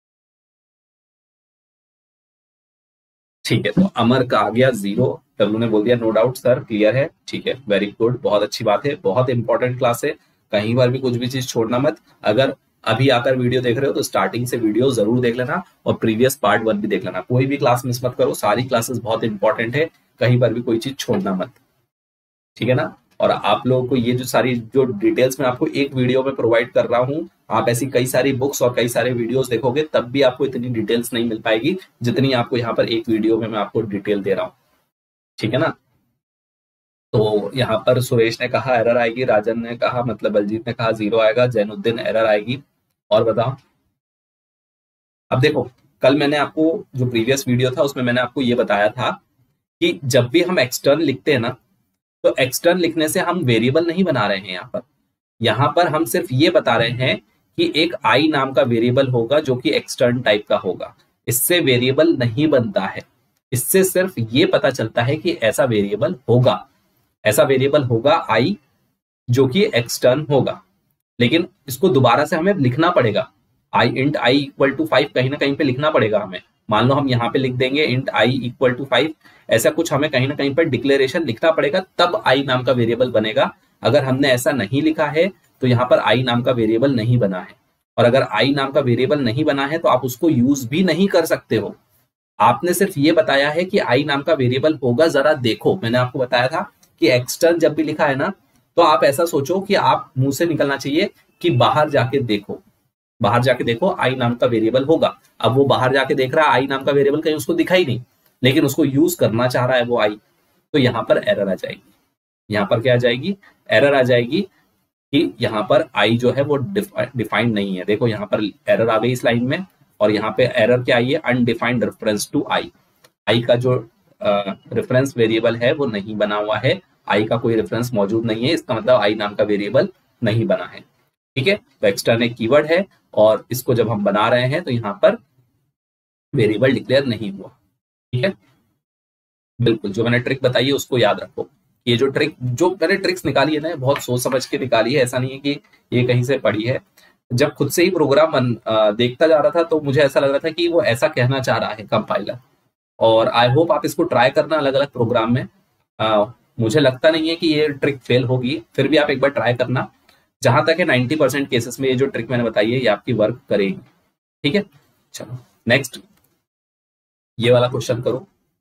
ठीक है, तो अमर का आ गया जीरो, डब्लू ने बोल दिया नो डाउट सर क्लियर है। ठीक है, वेरी गुड, बहुत अच्छी बात है, बहुत इंपॉर्टेंट क्लास है, कहीं बार भी कुछ भी चीज छोड़ना मत। अगर अभी आकर वीडियो देख रहे हो तो स्टार्टिंग से वीडियो जरूर देख लेना और प्रीवियस पार्ट वन भी देख लेना, कोई भी क्लास मिस मत करो, सारी क्लासेस बहुत इंपॉर्टेंट है, कहीं पर भी कोई चीज छोड़ना मत। ठीक है ना? और आप लोगों को ये जो सारी जो डिटेल्स मैं आपको एक वीडियो में प्रोवाइड कर रहा हूँ, आप ऐसी कई सारी बुक्स और कई सारे वीडियोस देखोगे तब भी आपको इतनी डिटेल्स नहीं मिल पाएगी जितनी आपको यहाँ पर एक वीडियो में मैं आपको डिटेल दे रहा हूँ। ठीक है ना? तो यहाँ पर सुरेश ने कहा एरर आएगी, राजन ने कहा मतलब बलजीत ने कहा जीरो आएगा, जैनुद्दीन एरर आएगी। और बताओ अब देखो, कल मैंने आपको जो प्रीवियस वीडियो था उसमें मैंने आपको ये बताया था कि जब भी हम एक्सटर्न लिखते हैं ना, तो एक्सटर्न लिखने से हम वेरिएबल नहीं बना रहे हैं। यहाँ पर यहाँ पर हम सिर्फ ये बता रहे हैं कि एक आई नाम का वेरिएबल होगा जो कि एक्सटर्न टाइप का होगा। इससे वेरिएबल नहीं बनता है, इससे सिर्फ ये पता चलता है कि ऐसा वेरिएबल होगा, ऐसा वेरिएबल होगा आई जो कि एक्सटर्न होगा। लेकिन इसको दोबारा से हमें लिखना पड़ेगा, I int I equal to five कहीं ना कहीं पे लिखना पड़ेगा हमें। मान लो हम यहाँ पे लिख देंगे int I equal to five, ऐसा कुछ हमें कहीं ना कहीं पर डिक्लेरेशन लिखना पड़ेगा, तब आई नाम का वेरिएबल बनेगा। अगर हमने ऐसा नहीं लिखा है तो यहाँ पर आई नाम का वेरिएबल नहीं बना है। और अगर आई नाम का वेरिएबल नहीं बना है तो आप उसको यूज भी नहीं कर सकते हो। आपने सिर्फ ये बताया है कि आई नाम का वेरिएबल होगा, जरा देखो। मैंने आपको बताया था कि एक्सटर्न जब भी लिखा है ना, तो आप ऐसा सोचो कि आप मुंह से निकलना चाहिए कि बाहर जाके देखो, बाहर जाके देखो आई नाम का वेरिएबल होगा। अब वो बाहर जाके देख रहा है, आई नाम का वेरिएबल कहीं उसको दिखा ही नहीं, लेकिन उसको यूज करना चाह रहा है वो आई, तो यहाँ पर एरर आ जाएगी। यहाँ पर क्या आ जाएगी? एरर आ जाएगी कि यहाँ पर आई जो है वो डिफाइंड नहीं है। देखो यहाँ पर एरर आ गई इस लाइन में, और यहाँ पे एरर क्या आई है? Undefined reference to I. I का जो रेफरेंस वेरिएबल है वो नहीं बना हुआ है, आई का कोई रेफरेंस मौजूद नहीं है, इसका मतलब आई नाम का वेरिएबल नहीं बना है। ठीक है, तो एक्सटर्न एक कीवर्ड है और इसको जब हम बना रहे हैं तो यहाँ पर वेरिएबल डिक्लेयर नहीं हुआ। ठीक है, बिल्कुल जो मैंने ट्रिक बताई है उसको याद रखो। ये जो ट्रिक जो मैंने ट्रिक्स निकाली है ना, बहुत सोच समझ के निकाली है, ऐसा नहीं है कि ये कहीं से पढ़ी है। जब खुद से ही प्रोग्राम बन आ, देखता जा रहा था तो मुझे ऐसा लग रहा था कि वो ऐसा कहना चाह रहा है कंपाइलर, और आई होप आप इसको ट्राई करना अलग अलग प्रोग्राम में। आ, मुझे लगता नहीं है कि ये ट्रिक फेल होगी, फिर भी आप एक बार ट्राई करना। जहां तक है नाइन्टी परसेंट केसेस में ये जो ट्रिक मैंने बताई है ये आपकी वर्क करेगी। ठीक है, चलो नेक्स्ट ये वाला क्वेश्चन करो।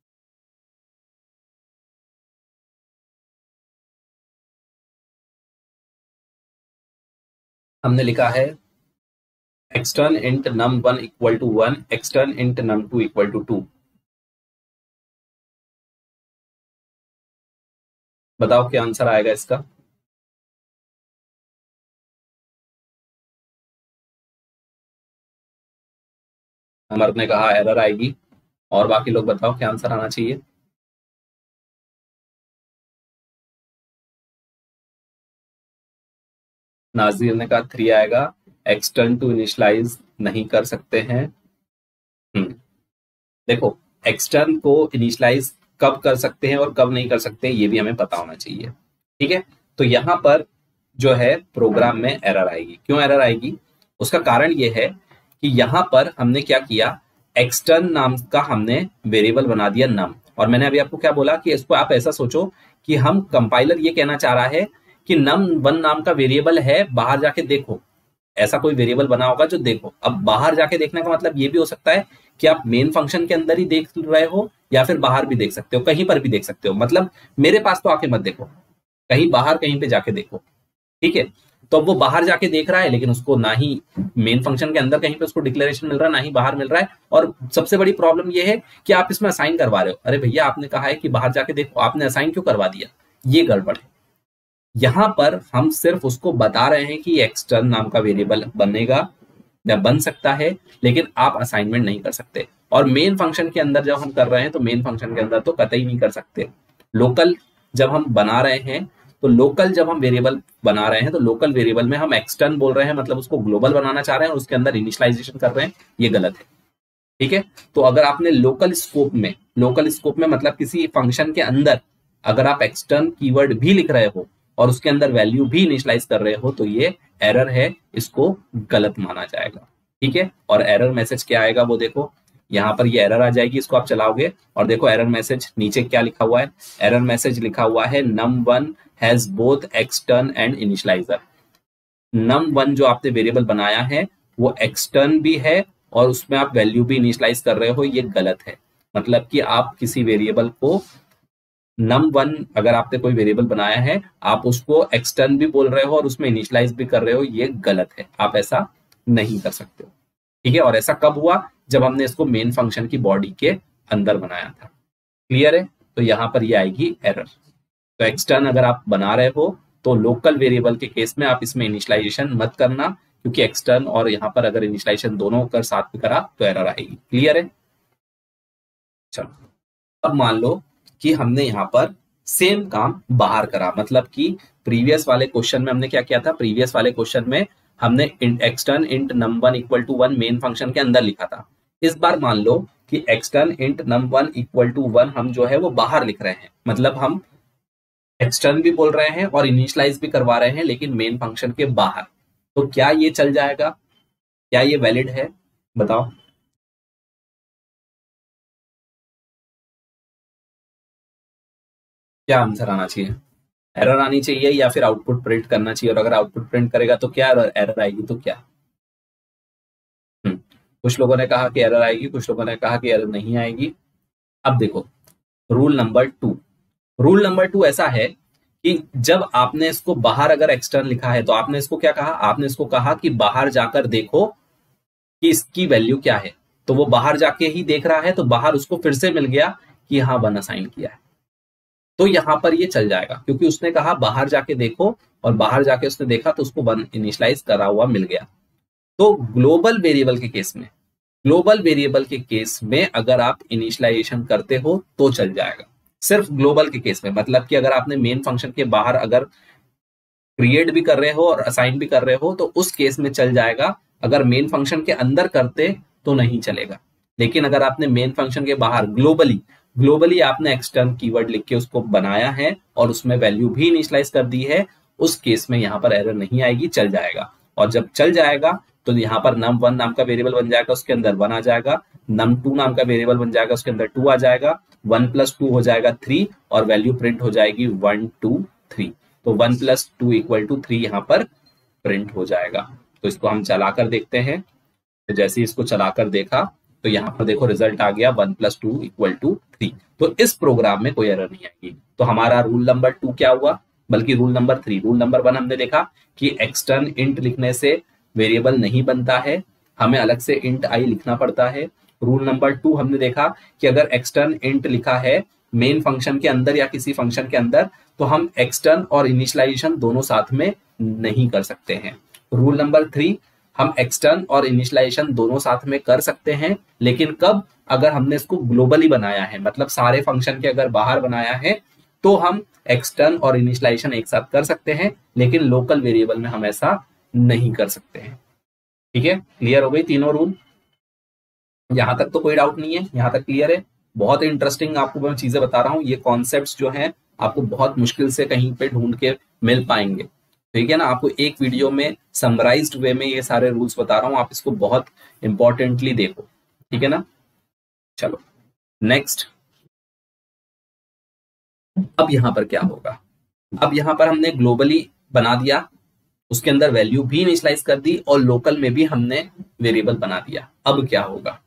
हमने लिखा है extern int num one equal to one, extern int num two equal to two. बताओ क्या आंसर आएगा इसका? अमर ने कहा एरर आएगी, और बाकी लोग बताओ क्या आंसर आना चाहिए? नाजीर ने कहा थ्री आएगा, एक्सटर्न टू इनिशियलाइज नहीं कर सकते हैं। हम्म देखो, एक्सटर्न को इनिशियलाइज कब कर सकते हैं और कब नहीं कर सकते ये भी हमें पता होना चाहिए। ठीक है, तो यहां पर जो है प्रोग्राम में एरर आएगी। क्यों एरर आएगी? उसका कारण ये है कि यहां पर हमने क्या किया, एक्सटर्न नाम का हमने वेरिएबल बना दिया नम। और मैंने अभी आपको क्या बोला कि इसको आप ऐसा सोचो कि हम कंपाइलर ये कहना चाह रहा है कि नम वन नाम का वेरिएबल है, बाहर जाके देखो। ऐसा कोई वेरिएबल बना होगा जो देखो। अब बाहर जाके देखने का मतलब ये भी हो सकता है कि आप मेन फंक्शन के अंदर ही देख रहे हो, या फिर बाहर भी देख सकते हो, कहीं पर भी देख सकते हो। मतलब मेरे पास तो आके मत देखो, कहीं बाहर कहीं पे जाके देखो। ठीक है, तो अब वो बाहर जाके देख रहा है, लेकिन उसको ना ही मेन फंक्शन के अंदर कहीं पे उसको डिक्लेरेशन मिल रहा है, ना ही बाहर मिल रहा है। और सबसे बड़ी प्रॉब्लम ये है कि आप इसमें असाइन करवा रहे हो। अरे भैया, आपने कहा है कि बाहर जाके देखो, आपने असाइन क्यों करवा दिया? ये गड़बड़ है। यहां पर हम सिर्फ उसको बता रहे हैं कि एक्सटर्न नाम का वेरिएबल बनेगा या बन सकता है, लेकिन आप असाइनमेंट नहीं कर सकते। और मेन फंक्शन के अंदर जब हम कर रहे हैं तो मेन फंक्शन के अंदर तो कतई नहीं कर सकते। लोकल जब हम बना रहे हैं तो लोकल जब हम वेरिएबल बना रहे हैं तो लोकल वेरिएबल में हम एक्सटर्न बोल रहे हैं, मतलब उसको ग्लोबल बनाना चाह रहे हैं और उसके अंदर इनिशियलाइजेशन कर रहे हैं, ये गलत है। ठीक है, तो अगर आपने लोकल स्कोप में, लोकल स्कोप में मतलब किसी फंक्शन के अंदर अगर आप एक्सटर्न कीवर्ड भी लिख रहे हो और उसके अंदर वैल्यू भी इनिशियलाइज कर रहे हो तो ये एरर है, इसको गलत माना जाएगा। ठीक है, और एरर मैसेज क्या आएगा वो देखो, यहाँ पर ये एरर आ जाएगी, इसको आप चलाओगे और देखो एरर मैसेज नीचे क्या लिखा हुआ है। एरर मैसेज लिखा हुआ है num one has both extern and initializer. Num one जो आपने वेरिएबल बनाया है वो एक्सटर्न भी है और उसमें आप वैल्यू भी इनिशियलाइज कर रहे हो, ये गलत है। मतलब कि आप किसी वेरिएबल को नम वन अगर आपने कोई वेरिएबल बनाया है, आप उसको एक्सटर्न भी बोल रहे हो और उसमें इनिशियलाइज भी कर रहे हो, ये गलत है। आप ऐसा नहीं कर सकते हो। ठीक है, और ऐसा कब हुआ? जब हमने इसको मेन फंक्शन की बॉडी के अंदर बनाया था। क्लियर है? तो यहां पर ये आएगी एरर। तो एक्सटर्न अगर आप बना रहे हो तो लोकल वेरिएबल के केस में आप इसमें इनिशियलाइजेशन मत करना, क्योंकि एक्सटर्न और यहाँ पर अगर इनिशियलाइजेशन दोनों कर साथ में करा तो एरर आएगी। क्लियर है? चलो अब मान लो कि हमने यहाँ पर सेम काम बाहर करा, मतलब कि प्रीवियस वाले क्वेश्चन में हमने क्या किया था, प्रीवियस वाले क्वेश्चन में हमने extern int num one equal to one main function के अंदर लिखा था। इस बार मान लो कि extern int num one equal to one हम जो है वो बाहर लिख रहे हैं, मतलब हम एक्सटर्न भी बोल रहे हैं और इनिशियलाइज भी करवा रहे हैं लेकिन मेन फंक्शन के बाहर। तो क्या ये चल जाएगा? क्या ये वैलिड है? बताओ। क्या आंसर आना चाहिए? एरर आनी चाहिए या फिर आउटपुट प्रिंट करना चाहिए? और अगर आउटपुट प्रिंट करेगा तो क्या एरर आएगी? तो क्या? हम्म कुछ लोगों ने कहा कि एरर आएगी, कुछ लोगों ने कहा कि एरर नहीं आएगी। अब देखो rule number two, rule number two ऐसा है कि जब आपने इसको बाहर अगर एक्सटर्न लिखा है तो आपने इसको क्या कहा, आपने इसको कहा कि बाहर जाकर देखो कि इसकी वैल्यू क्या है। तो वो बाहर जाके ही देख रहा है तो बाहर उसको फिर से मिल गया कि हाँ वन असाइन किया है, तो यहां पर ये चल जाएगा क्योंकि उसने कहा बाहर जाके देखो और बाहर जाके उसने देखा तो उसको वन इनिशियलाइज करा हुआ मिल गया। तो ग्लोबल वेरिएबल के केस में, ग्लोबल वेरिएबल के केस में अगर आप इनिशियलाइजेशन करते हो तो चल जाएगा, सिर्फ ग्लोबल के केस में। मतलब कि अगर आपने मेन फंक्शन के बाहर अगर क्रिएट भी कर रहे हो और असाइन भी कर रहे हो तो उस केस में चल जाएगा। अगर मेन फंक्शन के अंदर करते तो नहीं चलेगा। लेकिन अगर आपने मेन फंक्शन के बाहर ग्लोबली ग्लोबली आपने एक्सटर्न कीवर्ड लिख के उसको बनाया है और उसमें वैल्यू भी इनिशियलाइज कर दी है, उस केस में यहाँ पर एरर नहीं आएगी, चल जाएगा। और जब चल जाएगा तो यहाँ पर नम वन नाम का वेरिएबल बन जाएगा, उसके अंदर वन आ जाएगा, नम टू नाम का वेरिएबल बन जाएगा, उसके अंदर टू आ जाएगा, वन प्लस टू हो जाएगा थ्री और वैल्यू प्रिंट हो जाएगी वन टू थ्री। तो one plus two equal to three यहाँ पर प्रिंट हो जाएगा। तो इसको हम चलाकर देखते हैं। तो जैसे इसको चलाकर देखा तो यहाँ पर देखो रिजल्ट आ गया one plus two equal to three. तो इस प्रोग्राम में कोई एरर नहीं आएगी। तो हमारा रूल नंबर टू क्या हुआ, बल्कि rule number three. Rule number one हमने देखा कि एक्सटर्न इंट लिखने से वेरिएबल नहीं बनता है, हमें अलग से इंट आई लिखना पड़ता है। रूल नंबर टू हमने देखा कि अगर एक्सटर्न इंट लिखा है मेन फंक्शन के अंदर या किसी फंक्शन के अंदर तो हम एक्सटर्न और इनिशियलाइजेशन दोनों साथ में नहीं कर सकते हैं। रूल नंबर थ्री, हम एक्सटर्न और इनिशियलाइजेशन दोनों साथ में कर सकते हैं, लेकिन कब? अगर हमने इसको ग्लोबली बनाया है, मतलब सारे फंक्शन के अगर बाहर बनाया है तो हम एक्सटर्न और इनिशियलाइजेशन एक साथ कर सकते हैं, लेकिन लोकल वेरिएबल में हम ऐसा नहीं कर सकते हैं। ठीक है, क्लियर हो गई तीनों रूल? यहां तक तो कोई डाउट नहीं है, यहां तक क्लियर है? बहुत इंटरेस्टिंग आपको मैं चीजें बता रहा हूँ। ये कॉन्सेप्ट्स जो हैं आपको बहुत मुश्किल से कहीं पे ढूंढ के मिल पाएंगे। ठीक है ना, आपको एक वीडियो में समराइज्ड वे में ये सारे रूल्स बता रहा हूं, आप इसको बहुत इंपॉर्टेंटली देखो। ठीक है ना, चलो नेक्स्ट। अब यहां पर क्या होगा, अब यहां पर हमने ग्लोबली बना दिया, उसके अंदर वैल्यू भी इनिशियलाइज कर दी और लोकल में भी हमने वेरिएबल बना दिया। अब क्या होगा?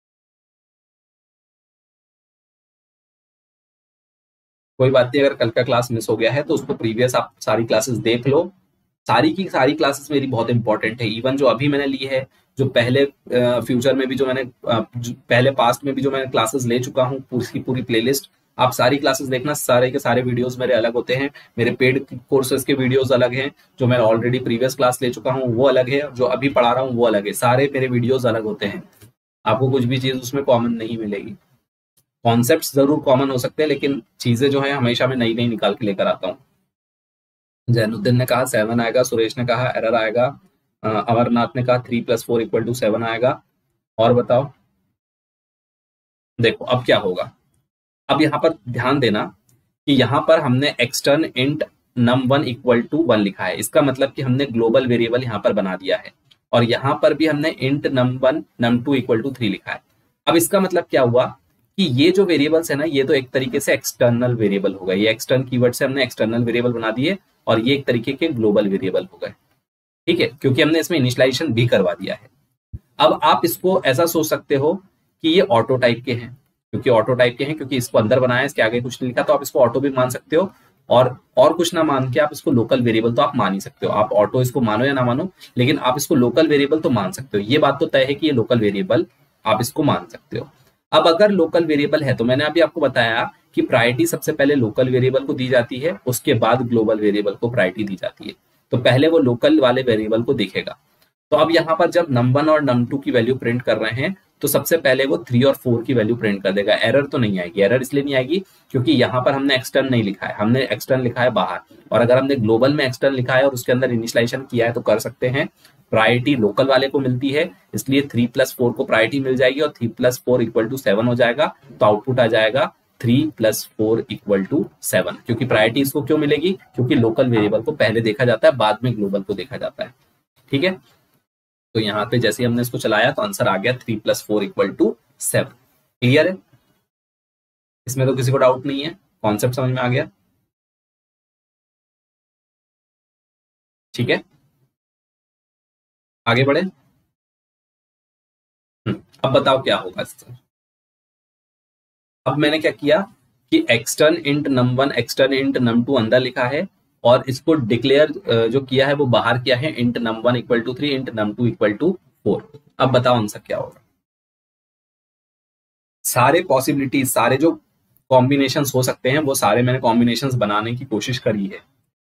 कोई बात नहीं, अगर कल का क्लास मिस हो गया है तो उसको प्रीवियस आप सारी क्लासेस देख लो। सारी की सारी क्लासेस मेरी बहुत इंपॉर्टेंट है। इवन जो अभी मैंने ली है, जो पहले फ्यूचर में भी जो मैंने पहले पास्ट में भी जो मैंने क्लासेस ले चुका हूँ, पूरी पूरी प्लेलिस्ट आप सारी क्लासेस देखना। सारे के सारे वीडियोस मेरे अलग होते हैं। मेरे पेड कोर्सेज के वीडियोस अलग हैं, जो मैं ऑलरेडी प्रीवियस क्लास ले चुका हूँ वो अलग है, जो अभी पढ़ा रहा हूँ वो अलग है। सारे मेरे वीडियोस अलग होते हैं, आपको कुछ भी चीज उसमें कॉमन नहीं मिलेगी। कॉन्सेप्ट जरूर कॉमन हो सकते हैं, लेकिन चीजें जो है हमेशा मैं नई नई निकाल के लेकर आता हूँ। जैनुद्दीन ने कहा सेवन आएगा, सुरेश ने कहा एरर आएगा, अमरनाथ ने कहा three plus four equal to seven आएगा। और बताओ, देखो अब क्या होगा। अब यहाँ पर ध्यान देना कि यहाँ पर हमने extern int num one equal to one लिखा है, इसका मतलब कि हमने ग्लोबल वेरिएबल यहाँ पर बना दिया है। और यहाँ पर भी हमने int num one num two equal to three लिखा है। अब इसका मतलब क्या हुआ कि ये जो वेरिएबल्स है ना, ये तो एक तरीके से एक्सटर्नल वेरिएबल हो गए। ये एक्सटर्न कीवर्ड से हमने एक्सटर्नल वेरिएबल बना दिए और ये एक तरीके के ग्लोबल वेरिएबल हो गए। ठीक है, क्योंकि हमने इसमें इनिशियलाइजेशन भी करवा दिया है। अब आप इसको ऐसा सोच सकते हो कि ये ऑटो टाइप के हैं, क्योंकि ऑटो टाइप के हैं क्योंकि इसको अंदर बनाया है, इसके आगे कुछ नहीं लिखा, तो आप इसको ऑटो भी मान सकते हो। और और कुछ ना मान के आप इसको लोकल वेरिएबल तो आप मान ही सकते हो। आप ऑटो इसको मानो या ना मानो, लेकिन आप इसको लोकल वेरिएबल तो मान सकते हो। ये बात तो तय है कि ये लोकल वेरिएबल आप इसको मान सकते हो। अब अगर लोकल वेरिएबल है तो मैंने अभी आपको बताया कि प्रायोरिटी सबसे पहले लोकल वेरिएबल को दी जाती है, उसके बाद ग्लोबल वेरिएबल को प्रायोरिटी दी जाती है। तो पहले वो लोकल वाले वेरिएबल को देखेगा। तो तो अब यहाँ पर जब नम वन और नम टू की वैल्यू प्रिंट कर रहे हैं तो सबसे पहले वो थ्री और फोर की वैल्यू प्रिंट कर देगा। एरर तो नहीं आएगी। एरर इसलिए नहीं आएगी क्योंकि यहाँ पर हमने एक्सटर्न नहीं लिखा है, हमने एक्सटर्न लिखा है बाहर। और अगर हमने ग्लोबल में एक्सटर्न लिखा है और उसके अंदर इनिशियलाइजेशन किया है तो कर सकते हैं। प्रायोरिटी लोकल वाले को मिलती है, इसलिए थ्री प्लस फोर को प्रायोरिटी मिल जाएगी और three plus four equal to seven हो जाएगा। तो आउटपुट आ जाएगा three plus four equal to seven. क्योंकि प्रायोरिटी इसको क्यों मिलेगी? क्योंकि लोकल वेरिएबल को पहले देखा जाता है, बाद में ग्लोबल को देखा जाता है। ठीक है, तो यहाँ पे जैसे हमने इसको चलाया तो आंसर आ गया three plus four equal to seven. Clear है? इसमें तो किसी को डाउट नहीं है, कॉन्सेप्ट समझ में आ गया? ठीक है, आगे बढ़े। अब बताओ क्या होगा इससे। अब मैंने क्या किया कि extern int num one extern int num two अंदर लिखा है और इसको डिक्लेयर जो किया है वो बाहर किया है, int num one equal to three int num two equal to four. अब बताओ आंसर क्या होगा। सारे पॉसिबिलिटीज, सारे जो कॉम्बिनेशंस हो सकते हैं वो सारे मैंने कॉम्बिनेशंस बनाने की कोशिश करी है।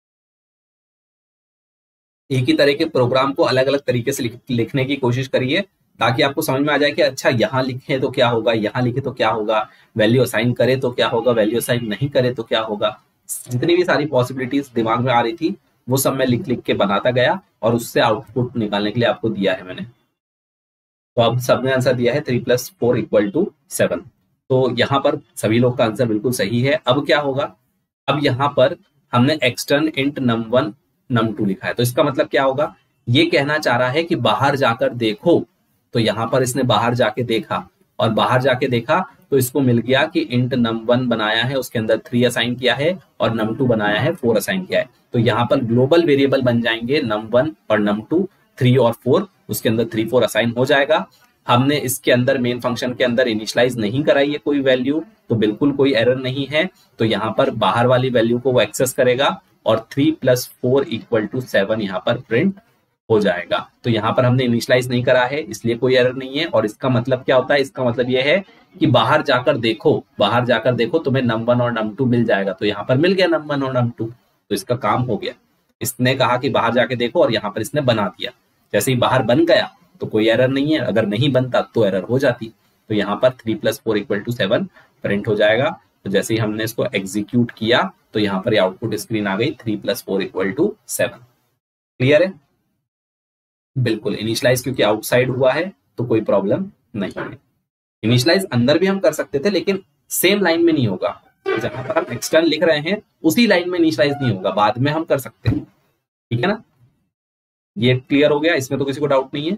एक ही तरह के प्रोग्राम को अलग अलग तरीके से लिख, लिखने की कोशिश करी है ताकि आपको समझ में आ जाए कि अच्छा यहाँ लिखे तो क्या होगा, यहाँ लिखे तो क्या होगा, वैल्यू असाइन करे तो क्या होगा, वैल्यू असाइन नहीं करे तो क्या होगा। जितनी भी सारी पॉसिबिलिटीज दिमाग में आ रही थी वो सब मैं लिख लिख के बनाता गया और उससे आउटपुट निकालने के लिए आपको दिया है मैंने। तो अब सबने आंसर दिया है three plus four equal to seven. तो यहाँ पर सभी लोग का आंसर बिल्कुल सही है। अब क्या होगा, अब यहाँ पर हमने extern int num one num two लिखा है तो इसका मतलब क्या होगा, ये कहना चाह रहा है कि बाहर जाकर देखो। तो यहाँ पर इसने बाहर जाके देखा और बाहर जाके देखा तो इसको मिल गया कि इंट नम वन बनाया है, उसके अंदर थ्री असाइन किया है और नम टू बनाया है, फोर असाइन किया है। तो यहाँ पर ग्लोबल वेरिएबल बन जाएंगे नम वन और नम टू, थ्री और फोर, उसके अंदर थ्री फोर असाइन हो जाएगा। हमने इसके अंदर मेन फंक्शन के अंदर इनिशियलाइज नहीं कराई है कोई वैल्यू, तो बिल्कुल कोई एरर नहीं है। तो यहाँ पर बाहर वाली वैल्यू को वो एक्सेस करेगा और three plus four equal to seven यहाँ पर प्रिंट हो जाएगा। तो यहाँ पर हमने इनिशियलाइज नहीं करा है इसलिए कोई एरर नहीं है। और इसका मतलब क्या होता है, इसका मतलब ये है कि बाहर जाकर देखो, बाहर जाकर देखो तुम्हें नम वन और नम टू मिल जाएगा। तो यहाँ पर मिल गया नम वन और नम टू, तो इसका काम हो गया। इसने कहा कि बाहर जाके देखो और यहाँ पर इसने बना दिया। जैसे ही बाहर बन गया तो कोई एरर नहीं है, अगर नहीं बनता तो एरर हो जाती। तो यहाँ पर three plus four equal to seven print हो जाएगा। तो जैसे ही हमने इसको एग्जीक्यूट किया तो यहाँ पर आउटपुट स्क्रीन आ गई three plus four equal to seven. Clear है? बिल्कुल, इनिशियलाइज क्योंकि आउटसाइड हुआ है तो कोई प्रॉब्लम नहीं है। इनिशियलाइज अंदर भी हम कर सकते थे लेकिन सेम लाइन में नहीं होगा। जहां पर हम एक्सटर्न लिख रहे हैं उसी लाइन में इनिशियलाइज नहीं होगा, बाद में हम कर सकते हैं। ठीक है ना, ये क्लियर हो गया, इसमें तो किसी को डाउट नहीं है।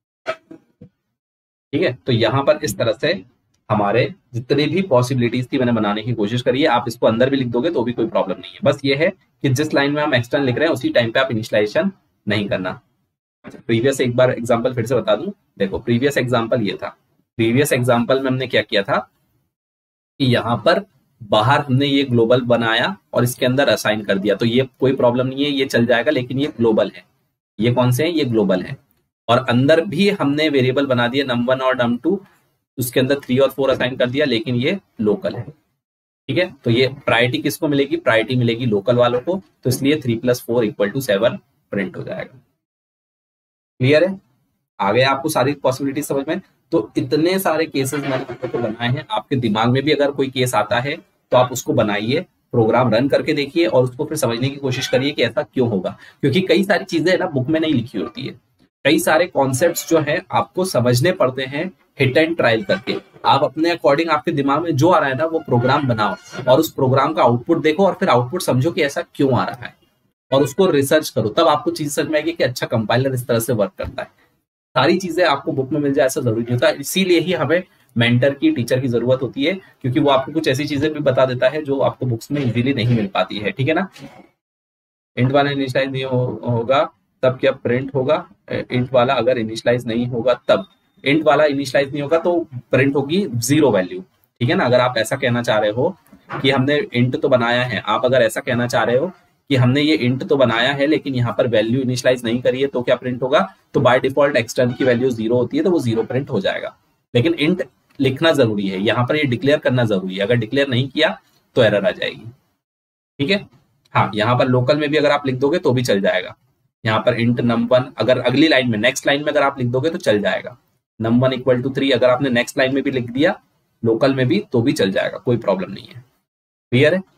ठीक है, तो यहां पर इस तरह से हमारे जितनी भी पॉसिबिलिटीज थी मैंने बनाने की कोशिश करी है। आप इसको अंदर भी लिख दोगे तो भी कोई प्रॉब्लम नहीं है। बस ये है कि जिस लाइन में हम एक्सटर्न लिख रहे हैं उसी टाइम पे आप इनिशियलाइजेशन नहीं करना। प्रीवियस एक बार एग्जांपल फिर से बता दूं। देखो प्रीवियस एग्जांपल ये था। प्रीवियस एग्जांपल में हमने क्या किया था कि यहाँ पर बाहर हमने ये ग्लोबल बनाया और इसके अंदर असाइन कर दिया। तो ये कोई प्रॉब्लम नहीं है, ये चल जाएगा, लेकिन ये ग्लोबल है। ये कौन से हैं? ये ग्लोबल है। और अंदर भी हमने वेरिएबल बना दिया नम वन और नम टू, उसके अंदर थ्री और फोर असाइन कर दिया, लेकिन ये लोकल है। ठीक है, तो ये प्रायोरिटी किसको मिलेगी? प्रायोरिटी मिलेगी लोकल वालों को। तो इसलिए three plus four equal to seven print हो जाएगा। क्लियर है? आ गया आपको सारी पॉसिबिलिटी समझ में? तो इतने सारे केसेस मैंने आपको बनाए हैं। आपके दिमाग में भी अगर कोई केस आता है तो आप उसको बनाइए, प्रोग्राम रन करके देखिए और उसको फिर समझने की कोशिश करिए कि ऐसा क्यों होगा। क्योंकि कई सारी चीजें ना बुक में नहीं लिखी होती है। कई सारे कॉन्सेप्ट्स जो है आपको समझने पड़ते हैं हिट एंड ट्रायल करके। आप अपने अकॉर्डिंग आपके दिमाग में जो आ रहा है ना वो प्रोग्राम बनाओ और उस प्रोग्राम का आउटपुट देखो और फिर आउटपुट समझो कि ऐसा क्यों आ रहा है और उसको रिसर्च करो। तब आपको चीज समझ में आएगी कि अच्छा कंपाइलर इस तरह से वर्क करता है। सारी चीजें आपको बुक में मिल जाए ऐसा जरूरी नहीं होता। इसीलिए ही हमें मेंटर की, टीचर की जरूरत होती है, क्योंकि वो आपको कुछ ऐसी चीजें भी बता देता है जो आपको बुक्स में इजीली नहीं मिल पाती है। ठीक है ना? इंट वाला इनिशियलाइज नहीं हो, होगा तब क्या प्रिंट होगा? इंट वाला अगर इनिशियलाइज नहीं होगा तब, इंट वाला इनिशियलाइज नहीं होगा तो प्रिंट होगी जीरो वैल्यू। ठीक है ना? अगर आप ऐसा कहना चाह रहे हो कि हमने इंट तो बनाया है, आप अगर ऐसा कहना चाह रहे हो कि हमने ये इंट तो बनाया है लेकिन यहाँ पर वैल्यू इनिशियलाइज नहीं करी है तो क्या प्रिंट होगा? तो बाय डिफॉल्ट एक्सटर्न की वैल्यू जीरो होती है तो वो जीरो प्रिंट हो जाएगा। लेकिन इंट लिखना जरूरी है, यहाँ पर ये डिक्लेयर करना जरूरी है। अगर डिक्लेयर नहीं किया तो एरर आ जाएगी। ठीक है? हाँ, यहाँ पर लोकल में भी अगर आप लिख दोगे तो भी चल जाएगा। यहाँ पर इंट नम वन, अगर अगली लाइन में नेक्स्ट लाइन में अगर आप लिख दोगे तो चल जाएगा। Num one equal to three अगर आपने नेक्स्ट लाइन में भी लिख दिया लोकल में भी तो भी चल जाएगा, कोई प्रॉब्लम नहीं है। क्लियर है,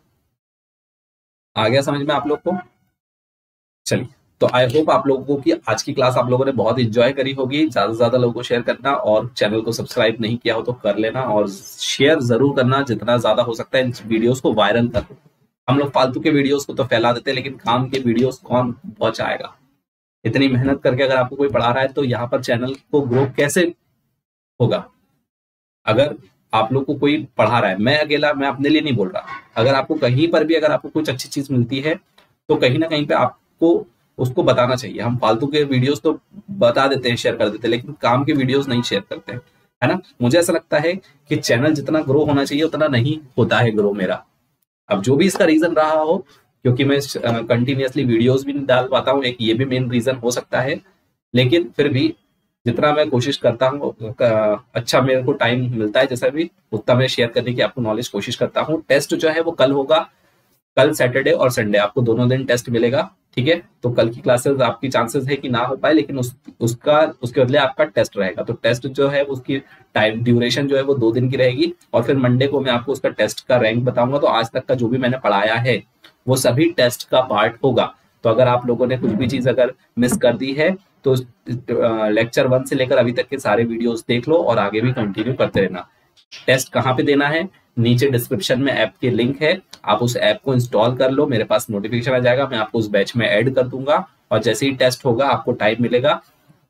आ गया समझ में आप लोग को? चलिए, तो आई होप आप लोगों को कि आज की क्लास आप लोगों ने बहुत इंजॉय करी होगी। ज्यादा से ज्यादा लोगों को शेयर करना और चैनल को सब्सक्राइब नहीं किया हो तो कर लेना और शेयर जरूर करना, जितना ज्यादा हो सकता है इन वीडियोस को वायरल कर। हम लोग फालतू के वीडियोस को तो फैला देते हैं, लेकिन काम के वीडियोस कौन पहुंचाएगा? इतनी मेहनत करके अगर आपको कोई पढ़ा रहा है तो यहाँ पर चैनल को ग्रो कैसे होगा? अगर आप लोग को कोई पढ़ा रहा है, मैं अकेला, मैं अपने लिए नहीं बोल रहा, अगर आपको कहीं पर भी अगर आपको कुछ अच्छी चीज मिलती है तो कहीं ना कहीं पे आपको उसको बताना चाहिए। हम फालतू के वीडियोस तो बता देते हैं, शेयर कर देते हैं, लेकिन काम के वीडियोस नहीं शेयर करते हैं, है ना? मुझे ऐसा लगता है कि चैनल जितना ग्रो होना चाहिए उतना नहीं होता है ग्रो मेरा। अब जो भी इसका रीजन रहा हो, क्योंकि मैं कंटिन्यूअसली वीडियोस भी नहीं डाल पाता हूँ, एक ये भी मेन रीजन हो सकता है, लेकिन फिर भी जितना मैं कोशिश करता हूँ, अच्छा मेरे को टाइम मिलता है जैसा भी, उतना मैं शेयर करने की आपको नॉलेज कोशिश करता हूँ। टेस्ट जो है वो कल होगा, कल सैटरडे और संडे आपको दोनों दिन टेस्ट मिलेगा, ठीक है? तो कल की क्लासेस आपकी चांसेस है कि ना हो पाए, लेकिन उस उसका उसके बदले आपका टेस्ट रहेगा। तो टेस्ट जो है उसकी टाइम ड्यूरेशन जो है वो दो दिन की रहेगी, और फिर मंडे को मैं आपको उसका टेस्ट का रैंक बताऊंगा। तो आज तक का जो भी मैंने पढ़ाया है वो सभी टेस्ट का पार्ट होगा। तो अगर आप लोगों ने कुछ भी चीज अगर मिस कर दी है तो लेक्चर वन से लेकर अभी तक के सारे वीडियोस देख लो और आगे भी कंटिन्यू करते रहना। टेस्ट कहाँ पे देना है? नीचे डिस्क्रिप्शन में ऐप के लिंक है, आप उस ऐप को इंस्टॉल कर लो, मेरे पास नोटिफिकेशन आ जाएगा, मैं आपको उस बैच में ऐड कर दूंगा, और जैसे ही टेस्ट होगा आपको टाइम मिलेगा।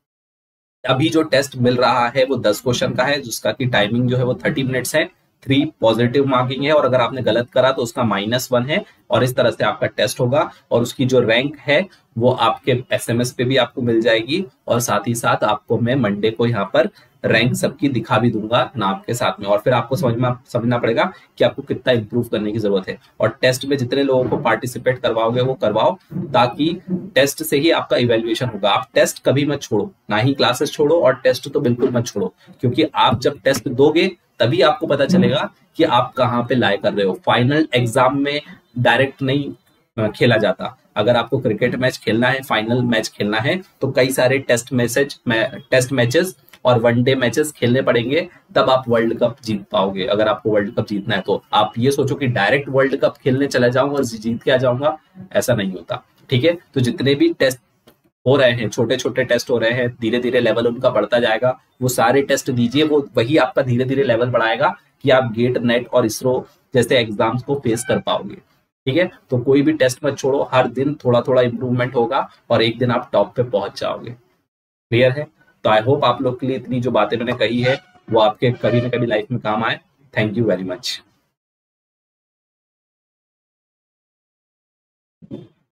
अभी जो टेस्ट मिल रहा है वो दस क्वेश्चन का है, जिसका की टाइमिंग जो है वो थर्टी मिनट्स है, थ्री पॉजिटिव मार्किंग है, और अगर आपने गलत करा तो उसका माइनस वन है, और इस तरह से आपका टेस्ट होगा। और उसकी जो रैंक है वो आपके एसएमएस पे भी आपको मिल जाएगी, और साथ ही साथ आपको मैं मंडे को यहाँ पर रैंक सबकी दिखा भी दूंगा नाम के साथ में। और फिर आपको समझ में समझना पड़ेगा कि आपको कितना इंप्रूव करने की जरूरत है। और टेस्ट में जितने लोगों को पार्टिसिपेट करवाओगे वो करवाओ, ताकि टेस्ट से ही आपका इवेल्युएशन होगा। आप टेस्ट कभी मत छोड़ो, ना ही क्लासेस छोड़ो, और टेस्ट तो बिल्कुल मत छोड़ो, क्योंकि आप जब टेस्ट दोगे तभी आपको पता चलेगा कि आप कहाँ पे लाए कर रहे हो। फाइनल एग्जाम में डायरेक्ट नहीं खेला जाता। अगर आपको क्रिकेट मैच खेलना है, फाइनल मैच खेलना है, तो कई सारे टेस्ट मैसेज टेस्ट मैचेस और वनडे मैचेस खेलने पड़ेंगे, तब आप वर्ल्ड कप जीत पाओगे। अगर आपको वर्ल्ड कप जीतना है तो आप ये सोचो कि डायरेक्ट वर्ल्ड कप खेलने चला जाऊंगा और जीत के आ जाऊंगा, ऐसा नहीं होता, ठीक है? तो जितने भी टेस्ट हो रहे हैं, छोटे छोटे टेस्ट हो रहे हैं, धीरे धीरे लेवल उनका बढ़ता जाएगा, वो सारे टेस्ट दीजिए, वो वही आपका धीरे धीरे लेवल बढ़ाएगा कि आप गेट, नेट और इसरो जैसे एग्जाम्स को फेस कर पाओगे, ठीक है? तो कोई भी टेस्ट मत छोड़ो, हर दिन थोड़ा थोड़ा इंप्रूवमेंट होगा और एक दिन आप टॉप पे पहुंच जाओगे। क्लियर है? तो आई होप आप लोग के लिए इतनी जो बातें मैंने कही है वो आपके कभी ना कभी लाइफ में काम आए। Thank you very much.